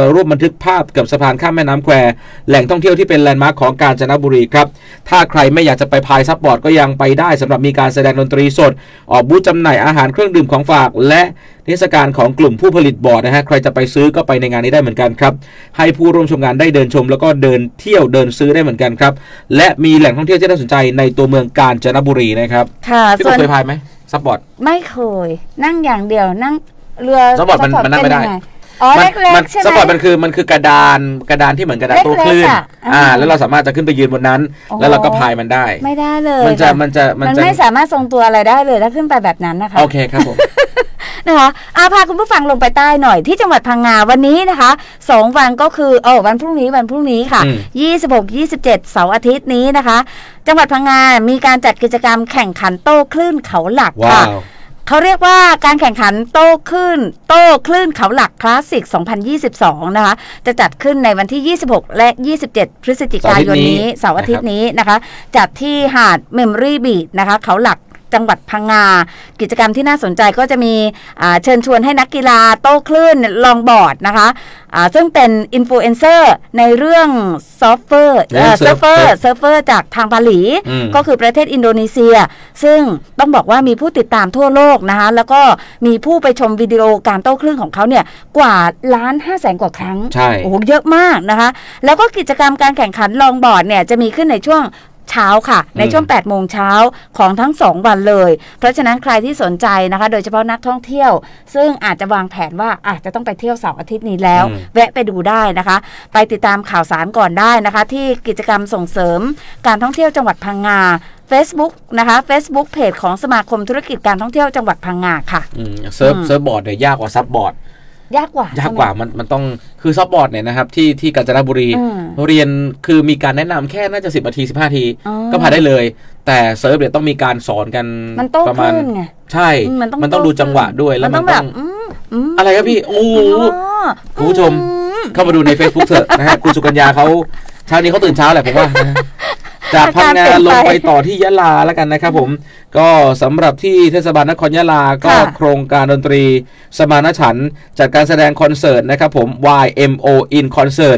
ร่วมบันทึกภาพกับสะพานข้ามแม่น้ำแควแหล่งท่องเที่ยวที่เป็นแลนด์มาร์คของกาญจนบุรีครับถ้าใครไม่อยากจะไปพายซับบอร์ดก็ยังไปได้สำหรับมีการแสดงดนตรีสดออกบูธจำหน่ายอาหารเครื่องดื่มของฝากและเทศกาลของกลุ่มผู้ผลิตบอร์ดนะฮะใครจะไปซื้อก็ไปในงานนี้ได้เหมือนกันครับให้ผู้ร่วมชมงานได้เดินชมแล้วก็เดินเที่ยวเดินซื้อได้เหมือนกันครับและมีแหล่งท่องเที่ยวที่น่าสนใจในตัวเมืองกาญจนบุรีนะครับค่ะพี่เคยพายไหมซับบอร์ดไม่เคยนั่งอย่างเดียวนั่งเรือซับบอร์ดมันนั่งไม่ได้อ๋อเล็กๆใช่ไหมซับบอร์ดมันคือกระดานที่เหมือนกระดานโต้คลื่นแล้วเราสามารถจะขึ้นไปยืนบนนั้นแล้วเราก็พายมันได้ไม่ได้เลยมันไม่สามารถทรงตัวอะไรได้เลยถ้าขึ้นไปแบบนั้นนะคะโอเคครับผมนะคะพาคุณผู้ฟังลงไปใต้หน่อยที่จังหวัดพังงาวันนี้นะคะ2วันก็คือวันพรุ่งนี้ค่ะ26-27เสาร์อาทิตย์นี้นะคะจังหวัดพังงามีการจัดกิจกรรมแข่งขันโต้คลื่นเขาหลักค่ะเขาเรียกว่าการแข่งขันโต้คลื่นเขาหลักคลาสสิก2022นะคะจะจัดขึ้นในวันที่26และ27พฤศจิกายนนี้เสาร์อาทิตย์นี้นะคะจัดที่หาดเมมโมรี่บีชนะคะเขาหลักจังหวัดพังงากิจกรรมที่น่าสนใจก็จะมีเชิญชวนให้นักกีฬาโต้คลื่นลองบอร์ดนะคะซึ่งเป็นอินฟลูเอนเซอร์ในเรื่องเซิร์ฟเฟอร์จากทางบาหลีก็คือประเทศอินโดนีเซียซึ่งต้องบอกว่ามีผู้ติดตามทั่วโลกนะคะแล้วก็มีผู้ไปชมวิดีโอการโต้คลื่นของเขาเนี่ยกว่า1,500,000 กว่าครั้งโอ้โหเยอะมากนะคะแล้วก็กิจกรรมการแข่งขันลองบอร์ดเนี่ยจะมีขึ้นในช่วงเช้าค่ะในช่วง 8 โมงเช้าของทั้ง2วันเลยเพราะฉะนั้นใครที่สนใจนะคะโดยเฉพาะนักท่องเที่ยวซึ่งอาจจะวางแผนว่าอาจจะต้องไปเที่ยวเสาร์อาทิตย์นี้แล้วแวะไปดูได้นะคะไปติดตามข่าวสารก่อนได้นะคะที่กิจกรรมส่งเสริมการท่องเที่ยวจังหวัดพังงา Facebook นะคะ Facebook เพจของสมาคมธุรกิจการท่องเที่ยวจังหวัดพังงาค่ะเซิร์ฟบอร์ดเนี่ยยากกว่าซับบอร์ดยากกว่ามันต้องคือซับบอร์ดเนี่ยนะครับที่กาญจนบุรีเรียนคือมีการแนะนำแค่น่าจะ10 นาที15 นาทีก็ผ่านได้เลยแต่เซิร์ฟเนี่ยต้องมีการสอนกันประมาณใช่มันต้องดูจังหวะด้วยแล้วมันต้องอะไรครับพี่โอ้คุณผู้ชมเข้ามาดูใน Facebook เถอะนะฮะคุณสุกัญญาเขาเช้านี้เขาตื่นเช้าแหละผมว่าจากพังงาลงไปต่อที่ยะลาแล้วกันนะครับผมก็สำหรับที่เทศบาลนครยะลาก็โครงการดนตรีสมานฉันท์จัดการแสดงคอนเสิร์ตนะครับผม YMO in Concert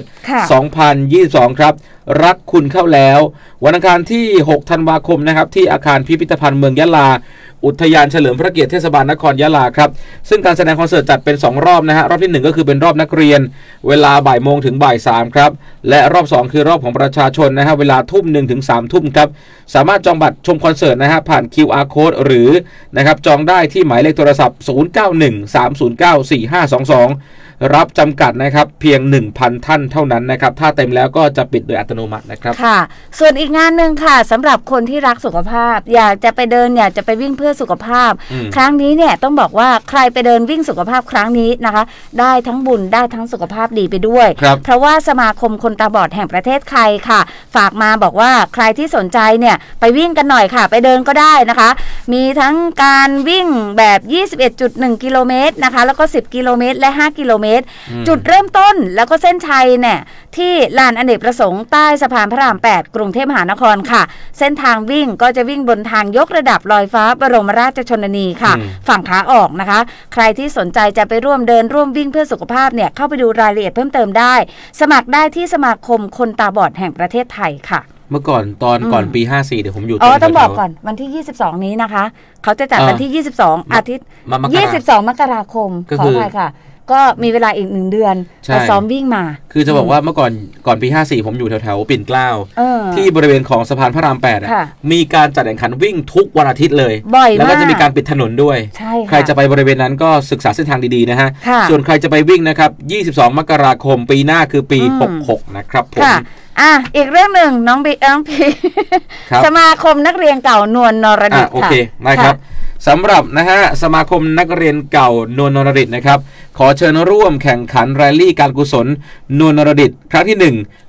2022 ครับรักคุณเข้าแล้ววันอังคารที่6 ธันวาคมนะครับที่อาคารพิพิธภัณฑ์เมืองยะลาอุทยานเฉลิมพระเกียรติเทศบาลนครยะลาครับซึ่งการแสดงคอนเสิร์ตจัดเป็น2รอบนะฮะรอบที่1ก็คือเป็นรอบนักเรียนเวลาบ่ายโมงถึงบ่าย3ครับและรอบ2คือรอบของประชาชนนะฮะเวลาทุ่ม1ถึง3ทุ่มครับสามารถจองบัตรชมคอนเสิร์ตนะฮะผ่าน QR Code หรือนะครับจองได้ที่หมายเลขโทรศัพท์0913094522รับจำกัดนะครับเพียง 1,000 ท่านเท่านั้นนะครับถ้าเต็มแล้วก็จะปิดโดยอัตโนมัตินะครับค่ะส่วนอีกงานนึงค่ะสำหรับคนที่รักสุขภาพอยากจะไปเดินอยากจะไปวิ่งเพื่อสุขภาพครั้งนี้เนี่ยต้องบอกว่าใครไปเดินวิ่งสุขภาพครั้งนี้นะคะได้ทั้งบุญได้ทั้งสุขภาพดีไปด้วยเพราะว่าสมาคมคนตาบอดแห่งประเทศไทยค่ะฝากมาบอกว่าใครที่สนใจเนี่ยไปวิ่งกันหน่อยค่ะไปเดินก็ได้นะคะมีทั้งการวิ่งแบบ 21.1 กิโลเมตรนะคะแล้วก็10 กิโลเมตรและ5 กิโลเมตรจุดเริ่มต้นแล้วก็เส้นชัยเนี่ยที่ลานอเนกประสงค์ใต้สะพานพระราม8กรุงเทพมหานครค่ะเส้นทางวิ่งก็จะวิ่งบนทางยกระดับลอยฟ้าบรมราชชนนีค่ะฝั่งขาออกนะคะใครที่สนใจจะไปร่วมเดินร่วมวิ่งเพื่อสุขภาพเนี่ยเข้าไปดูรายละเอียดเพิ่มเติมได้สมัครได้ที่สมาคมคนตาบอดแห่งประเทศไทยค่ะเมื่อก่อนก่อนปี54เดี๋ยวผมอยู่ต้องบอกก่อนวันที่22นี้นะคะเขาจะจัดวันที่22อาทิตย์22 มกราคมขออภัยค่ะก็มีเวลาอีก1 เดือนไปซ้อมวิ่งมาคือจะบอกว่าเมื่อก่อนปี54ผมอยู่แถวปิ่นเกล้าที่บริเวณของสะพานพระราม8มีการจัดแข่งขันวิ่งทุกวันอาทิตย์เลยแล้วก็จะมีการปิดถนนด้วยใครจะไปบริเวณนั้นก็ศึกษาเส้นทางดีๆนะฮะส่วนใครจะไปวิ่งนะครับ22 มกราคมปีหน้าคือปี66นะครับผมอีกเรื่องหนึ่งน้องพีสมาคมนักเรียนเก่านวลนรดิตโอเคนะครับสำหรับนะฮะสมาคมนักเรียนเก่านวลนรดิตนะครับขอเชิญร่วมแข่งขันแรลลี่การกุศลนวลนรดิตครั้งที่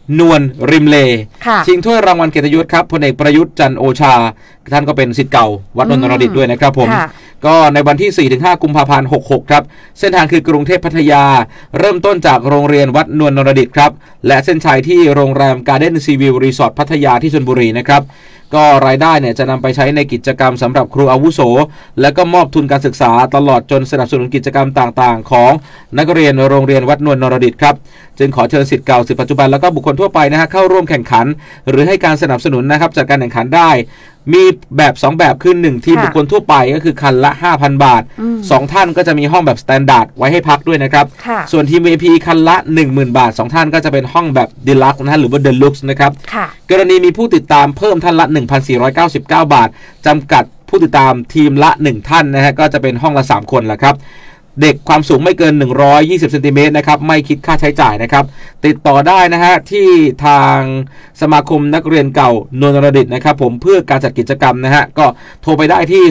นวลริมเลชิงถ้วยรางวัลเกียรติยศครับพลเอกประยุทธ์จันทร์โอชาท่านก็เป็นศิษย์เก่าวัดนนทนรดิตด้วยนะครับผมก็ในวันที่ 4-5 กุมภาพันธ์ 66 ครับเส้นทางคือกรุงเทพพัทยาเริ่มต้นจากโรงเรียนวัดนวลนรดิตครับและเส้นชัยที่โรงแรมการ์เด้นซีวิวรีสอร์ทพัทยาที่ชลบุรีนะครับก็รายได้เนี่ยจะนำไปใช้ในกิจกรรมสำหรับครูอาวุโสและก็มอบทุนการศึกษาตลอดจนสนับสนุนกิจกรรมต่างๆของนักเรียนโรงเรียนวัดนวลนรดิตครับจึงขอเชิญศิษย์เก่าศิษย์ปัจจุบันแล้วก็บุคคลทั่วไปนะฮะเข้าร่วมแข่งขันหรือให้การสนับสนุนนะครับจัดการแข่งขันได้มีแบบ2แบบคือ1ทีมบุคคลทั่วไปก็คือคันละ 5,000 บาท2ท่านก็จะมีห้องแบบสแตนดาร์ดไว้ให้พักด้วยนะครับส่วนทีม VIP คันละ 10,000 บาท2ท่านก็จะเป็นห้องแบบดีลักซ์นะฮะหรือว่าเดลักซ์นะครับกรณีมีผู้ติดตามเพิ่มท่านละ 1,499 บาทจำกัดผู้ติดตามทีมละ1ท่านนะฮะก็จะเป็นห้องละ3คนละครับเด็กความสูงไม่เกิน120เซนติเมตรนะครับไม่คิดค่าใช้จ่ายนะครับติดต่อได้นะฮะที่ทางสมาคมนักเรียนเก่านวลนรดิตนะครับผมเพื่อการจัดกิจกรรมนะฮะก็โทรไปได้ที่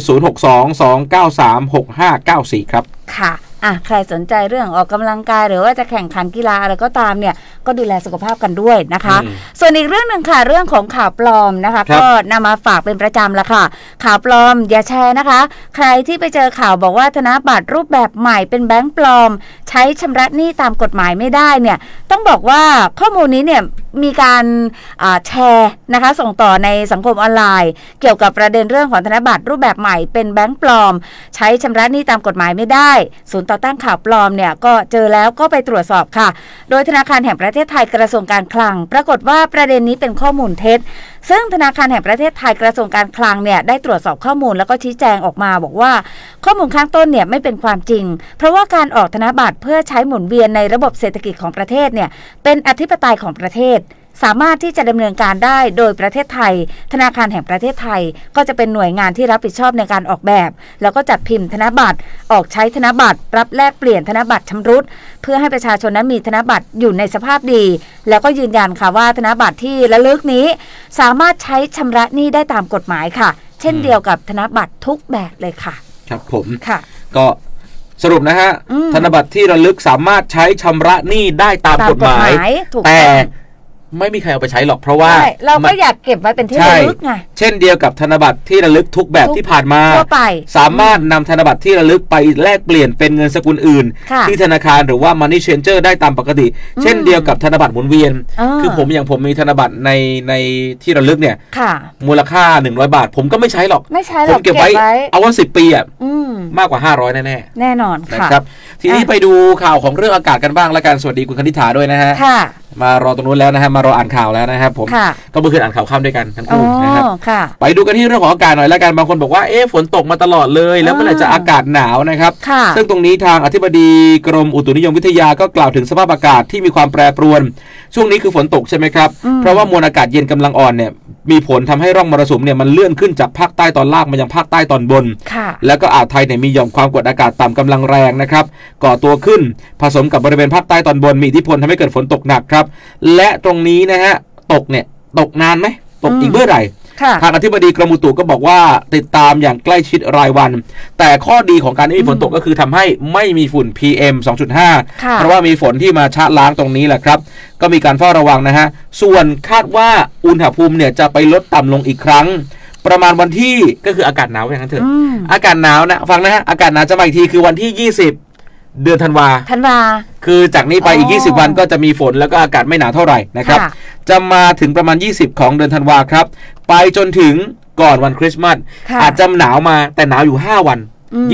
062-293-6594ครับค่ะใครสนใจเรื่องออกกำลังกายหรือว่าจะแข่งขันกีฬาอะไรก็ตามเนี่ยก็ดูแลสุขภาพกันด้วยนะคะส่วนอีกเรื่องนึงค่ะเรื่องของข่าวปลอมนะคะก็นำมาฝากเป็นประจำละค่ะข่าวปลอมอย่าแชร์นะคะใครที่ไปเจอข่าวบอกว่าธนบัตรรูปแบบใหม่เป็นแบงค์ปลอมใช้ชำระหนี้ตามกฎหมายไม่ได้เนี่ยต้องบอกว่าข้อมูลนี้เนี่ยมีการแชร์นะคะส่งต่อในสังคมออนไลน์เกี่ยวกับประเด็นเรื่องของธนบัตรรูปแบบใหม่เป็นแบงค์ปลอมใช้ชำระหนี้ตามกฎหมายไม่ได้ศูนย์ต่อต้านข่าวปลอมเนี่ยก็เจอแล้วก็ไปตรวจสอบค่ะโดยธนาคารแห่งประเทศไทยกระทรวงการคลังปรากฏว่าประเด็นนี้เป็นข้อมูลเท็จซึ่งธนาคารแห่งประเทศไทยกระทรวงการคลังเนี่ยได้ตรวจสอบข้อมูลแล้วก็ชี้แจงออกมาบอกว่าข้อมูลข้างต้นเนี่ยไม่เป็นความจริงเพราะว่าการออกธนบัตรเพื่อใช้หมุนเวียนในระบบเศรษฐกิจของประเทศเนี่ยเป็นอธิปไตยของประเทศสามารถที่จะดำเนินการได้โดยประเทศไทยธนาคารแห่งประเทศไทยก็จะเป็นหน่วยงานที่รับผิดชอบในการออกแบบแล้วก็จัดพิมพ์ธนบัตรออกใช้ธนบัตรรับแลกเปลี่ยนธนบัตรชำรุดเพื่อให้ประชาชนนั้นมีธนบัตรอยู่ในสภาพดีแล้วก็ยืนยันค่ะว่าธนบัตรที่ระลึกนี้สามารถใช้ชำระหนี้ได้ตามกฎหมายค่ะเช่นเดียวกับธนบัตรทุกแบบเลยค่ะครับผมค่ะก็สรุปนะฮะธนบัตรที่ระลึกสามารถใช้ชำระหนี้ได้ตามกฎหมายแต่ไม่มีใครเอาไปใช้หรอกเพราะว่าเราก็อยากเก็บไว้เป็นที่ระลึกไงเช่นเดียวกับธนบัตรที่ระลึกทุกแบบที่ผ่านมาสามารถนำธนบัตรที่ระลึกไปแลกเปลี่ยนเป็นเงินสกุลอื่นที่ธนาคารหรือว่า Money Changer ได้ตามปกติเช่นเดียวกับธนบัตรหมุนเวียนคือผมมีธนบัตรในที่ระลึกเนี่ยมูลค่า100 บาทผมก็ไม่ใช้หรอกผมเก็บไว้เอาว่า10 ปีอ่ะมากกว่า500แน่นอนค่ะนะครับทีนี้ไปดูข่าวของเรื่องอากาศกันบ้างแล้วกันสวัสดีคุณคณิษฐาด้วยนะฮะมารอตรงนู้นแล้วนะฮะมารออ่านข่าวแล้วนะครับผมก็เมื่อคืนอ่านข่าวค่ำด้วยกันทั้งคู่นะครับไปดูกันที่เรื่องของอากาศหน่อยแล้วกันบางคนบอกว่าฝนตกมาตลอดเลยแล้วเมื่อไหร่จะอากาศหนาวนะครับซึ่งตรงนี้ทางอธิบดีกรมอุตุนิยมวิทยาก็กล่าวถึงสภาพอากาศที่มีความแปรปรวนช่วงนี้คือฝนตกใช่ไหมครับเพราะว่ามวลอากาศเย็นกำลังอ่อนเนี่ยมีผลทำให้ร่องมรสุมเนี่ยมันเลื่อนขึ้นจากภาคใต้ตอนล่างมายังภาคใต้ตอนบนแล้วก็อ่าวไทยเนี่ยมีหย่อมความกดอากาศต่ำกำลังแรงนะครับก่อตัวขึ้นผสมกับบริเวณภาคใต้ตอนบนมีอิทธิพลทำให้เกิดฝนตกหนักครับและตรงนี้นะฮะตกนานไหมตกอีกเมื่อไหร่ทางอธิบดีกรมอุตุก็บอกว่าติดตามอย่างใกล้ชิดรายวันแต่ข้อดีของการที่มีฝนตกก็คือทำให้ไม่มีฝุ่น PM 2.5 เพราะว่ามีฝนที่มาชะล้างตรงนี้แหละครับก็มีการเฝ้าระวังนะฮะส่วนคาดว่าอุณหภูมิเนี่ยจะไปลดต่ำลงอีกครั้งประมาณวันที่ก็คืออากาศหนาวอย่างนั้นเถอะอากาศหนาวนะฟังนะฮะอากาศหนาวจะมาอีกทีคือวันที่20เดือนธันวาคือจากนี้ไปอีก20วันก็จะมีฝนแล้วก็อากาศไม่หนาวเท่าไหร่นะครับจะมาถึงประมาณ20ของเดือนธันวาครับไปจนถึงก่อนวันคริสต์มาสอาจจะหนาวมาแต่หนาวอยู่5วัน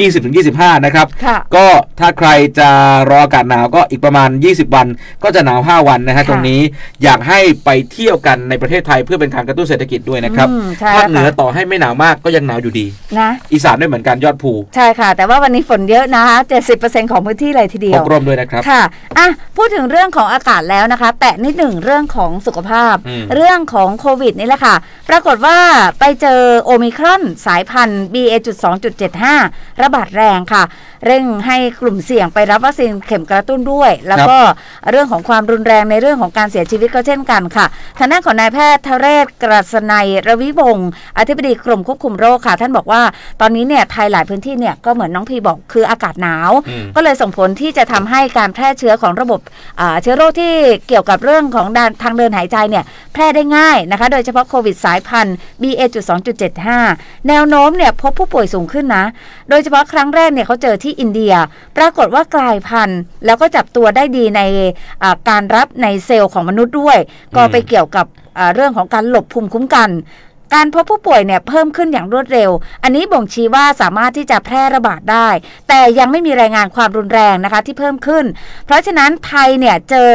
20-25นะครับก็ถ้าใครจะรออากาศหนาวก็อีกประมาณ20วันก็จะหนาว5วันนะฮะตรงนี้อยากให้ไปเที่ยวกันในประเทศไทยเพื่อเป็นการกระตุ้นเศรษฐกิจด้วยนะครับภาคเหนือต่อให้ไม่หนาวมากก็ยังหนาวอยู่ดีนะอีสานด้วยเหมือนกันยอดภูใช่ค่ะแต่ว่าวันนี้ฝนเยอะนะคะ 70% ของพื้นที่เลยทีเดียวพกร่มด้วยนะครับค่ะพูดถึงเรื่องของอากาศแล้วนะคะแตะนิดหนึ่งเรื่องของสุขภาพเรื่องของโควิดนี่แหละค่ะปรากฏว่าไปเจอโอมิครอนสายพันธุ์ BA.2.75 ระบาดแรงค่ะเร่งให้กลุ่มเสี่ยงไปรับวัคซีนเข็มกระตุ้นด้วยแล้วก็เรื่องของความรุนแรงในเรื่องของการเสียชีวิตก็เช่นกันค่ะทางด้านของนายแพทย์ทเรศกฤษณัยรวิวงศ์อธิบดีกรมควบคุมโรคค่ะท่านบอกว่าตอนนี้เนี่ยไทยหลายพื้นที่เนี่ยก็เหมือนน้องพีบอกคืออากาศหนาวก็เลยส่งผลที่จะทำให้การแพร่เชื้อของระบบเชื้อโรคที่เกี่ยวกับเรื่องของทางเดินหายใจเนี่ยแพร่ได้ง่ายนะคะโดยเฉพาะโควิดสายพันธุ์ BA.2.75 แนวโน้มเนี่ยพบผู้ป่วยสูงขึ้นนะโดยเฉพาะครั้งแรกเนี่ยเขาเจอที่อินเดียปรากฏว่ากลายพันธุ์แล้วก็จับตัวได้ดีในการรับในเซลล์ของมนุษย์ด้วยก็ไปเกี่ยวกับเรื่องของการหลบภูมิคุ้มกันการพบผู้ป่วยเนี่ยเพิ่มขึ้นอย่างรวดเร็วอันนี้บ่งชี้ว่าสามารถที่จะแพร่ระบาดได้แต่ยังไม่มีรายงานความรุนแรงนะคะที่เพิ่มขึ้นเพราะฉะนั้นไทยเนี่ยเจอ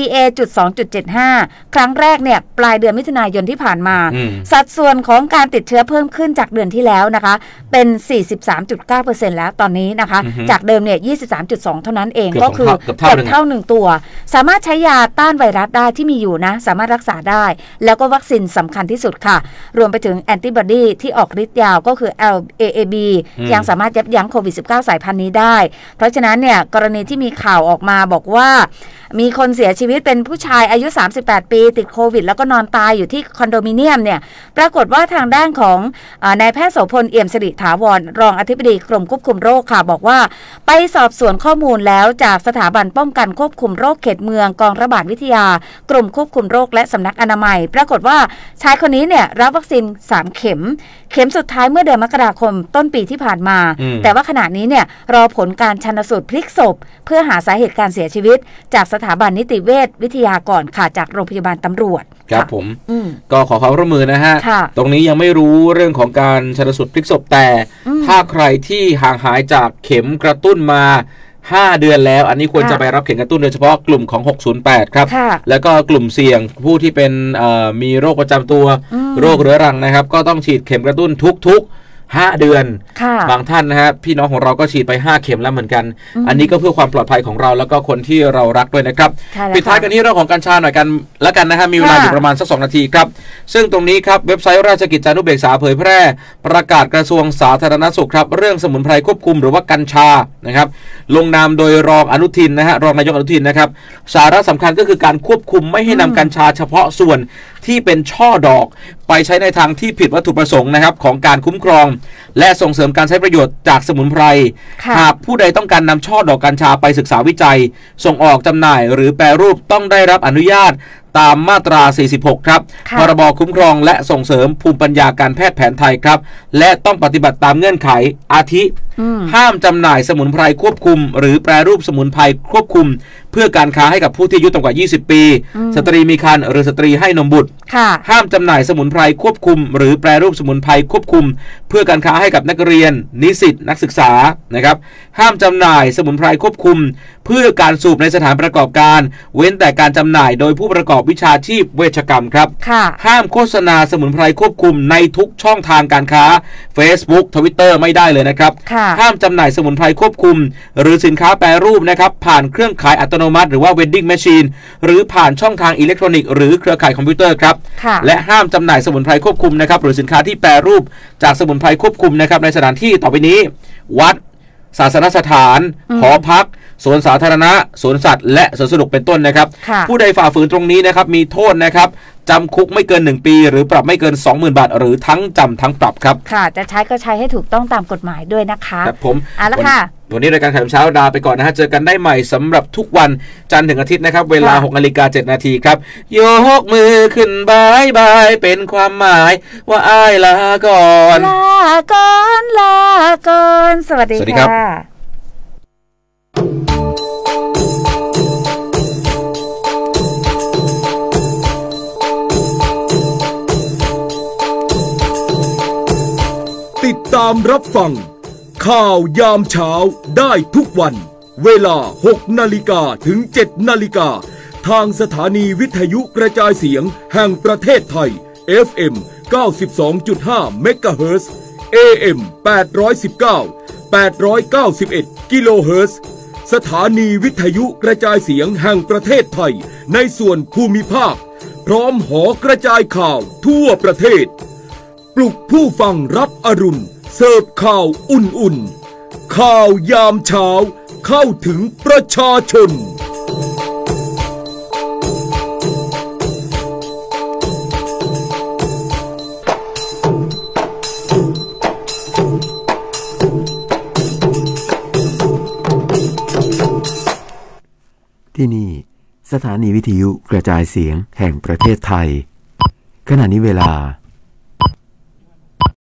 BA.2.75 ครั้งแรกเนี่ยปลายเดือนมิถุนายนที่ผ่านมาสัดส่วนของการติดเชื้อเพิ่มขึ้นจากเดือนที่แล้วนะคะเป็น 43.9% แล้วตอนนี้นะคะจากเดิมเนี่ย 23.2 เท่านั้นเองก็คือเกือบเท่า1ตัวสามารถใช้ยาต้านไวรัสได้ที่มีอยู่นะสามารถรักษาได้แล้วก็วัคซีนสำคัญที่สุดค่ะรวมไปถึงแอนติบอดีที่ออกฤทธิ์ยาวก็คือ LAAB ยังสามารถยับยั้งโควิด -19 สายพันธุ์นี้ได้เพราะฉะนั้นเนี่ยกรณีที่มีข่าวออกมาบอกว่ามีคนเสียชีวิตเป็นผู้ชายอายุ38ปีติดโควิดแล้วก็นอนตายอยู่ที่คอนโดมิเนียมเนี่ยปรากฏว่าทางด้านของนายแพทย์โสพลเอี่ยมสิริถาวรรองอธิบดีกรมควบคุมโรคค่ะบอกว่าไปสอบสวนข้อมูลแล้วจากสถาบันป้องกันควบคุมโรคเขตเมืองกองระบาดวิทยากรมควบคุมโรคและสำนักอนามัยปรากฏว่าชายคนนี้เนี่ยรับวัคซีน3 เข็มสุดท้ายเมื่อเดือนมกราคมต้นปีที่ผ่านมาแต่ว่าขณะนี้เนี่ยรอผลการชันสูตรพลิกศพเพื่อหาสาเหตุการเสียชีวิตจากสถาบันนิติเวชวิทยาก่อนค่ะจากโรงพยาบาลตำรวจครับผมก็ขอความร่วมมือนะฮะตรงนี้ยังไม่รู้เรื่องของการชันสูตรพลิกศพแต่ถ้าใครที่ห่างหายจากเข็มกระตุ้นมา5 เดือนแล้วอันนี้ควรจะไปรับเข็มกระตุ้นโดยเฉพาะกลุ่มของ608ครับแล้วก็กลุ่มเสี่ยงผู้ที่เป็นมีโรคประจำตัวโรคเรื้อรังนะครับก็ต้องฉีดเข็มกระตุ้นทุก5 เดือนบางท่านนะฮะพี่น้องของเราก็ฉีดไป5 เข็มแล้วเหมือนกันอันนี้ก็เพื่อความปลอดภัยของเราแล้วก็คนที่เรารักด้วยนะครับปิดท้ายกันที่เรื่องของกัญชาหน่อยกันแล้วกันนะฮะมีเวลาอยู่ประมาณสัก2 นาทีครับซึ่งตรงนี้ครับเว็บไซต์ราชกิจจานุเบกษาเผยแพร่ประกาศกระทรวงสาธารณสุขครับเรื่องสมุนไพรควบคุมหรือว่ากัญชานะครับลงนามโดยรองอนุทินนะฮะรองนายกอนุทินนะครับสาระสำคัญก็คือการควบคุมไม่ให้นำกัญชาเฉพาะส่วนที่เป็นช่อดอกไปใช้ในทางที่ผิดวัตถุประสงค์นะครับของการคุ้มครองและส่งเสริมการใช้ประโยชน์จากสมุนไพรหากผู้ใดต้องการนำช่อดอกกัญชาไปศึกษาวิจัยส่งออกจำหน่ายหรือแปรรูปต้องได้รับอนุญาตตามมาตรา46ครับพรบคุ้มครองและส่งเสริมภูมิปัญญาการแพทย์แผนไทยครับและต้องปฏิบัติตามเงื่อนไขอาทิห้ามจำหน่ายสมุนไพรควบคุมหรือแปรรูปสมุนไพรควบคุมเพื่อการค้าให้กับผู้ที่อายุต่ำกว่า20 ปีสตรีมีครรภ์หรือสตรีให้นมบุตรห้ามจำหน่ายสมุนไพรควบคุมหรือแปรรูปสมุนไพรควบคุมเพื่อการค้าให้กับนักเรียนนิสิตนักศึกษานะครับห้ามจำหน่ายสมุนไพรควบคุมเพื่อการสูบในสถานประกอบการเว้นแต่การจำหน่ายโดยผู้ประกอบวิชาชีพเวชกรรมครับห้ามโฆษณาสมุนไพรควบคุมในทุกช่องทางการค้า Facebook Twitter ไม่ได้เลยนะครับห้ามจำหน่ายสมุนไพรควบคุมหรือสินค้าแปรรูปนะครับผ่านเครื่องขายอัตโนมัติหรือว่า vending machine หรือผ่านช่องทางอิเล็กทรอนิกส์หรือเครือข่ายคอมพิวเตอร์ครับและห้ามจำหน่ายสมุนไพรควบคุมนะครับหรือสินค้าที่แปรรูปจากสมุนไพรควบคุมนะครับในสถานที่ต่อไปนี้วัดศาสนสถานหอพักสวนสาธารณะสวนสัตว์และสวนสนุกเป็นต้นนะครับผู้ใดฝ่าฝืนตรงนี้นะครับมีโทษนะครับจำคุกไม่เกิน1 ปีหรือปรับไม่เกิน 20,000 บาทหรือทั้งจำทั้งปรับครับค่ะจะใช้ก็ใช้ให้ถูกต้องตามกฎหมายด้วยนะคะครับผมแล้วค่ะวันนี้รายการข่าวเช้าลาไปก่อนนะฮะเจอกันได้ใหม่สำหรับทุกวันจันทร์ถึงอาทิตย์นะครับเวลา 6:07 นาทีครับยกมือขึ้นบายบายเป็นความหมายว่าอ้ายลาก่อนลาก่อนสวัสดีค่ะติดตามรับฟังข่าวยามเช้าได้ทุกวันเวลา 6 นาฬิกาถึง 7 นาฬิกาทางสถานีวิทยุกระจายเสียงแห่งประเทศไทย FM 92.5 เมกะเฮิรตซ์ AM 819 891 กิโลเฮิรตซ์สถานีวิทยุกระจายเสียงแห่งประเทศไทยในส่วนภูมิภาคพร้อมหอกระจายข่าวทั่วประเทศปลุกผู้ฟังรับอรุณเสิร์ฟข่าวอุ่นข่าวยามเช้าเข้าถึงประชาชนที่นี่สถานีวิทยุกระจายเสียงแห่งประเทศไทยขณะนี้เวลา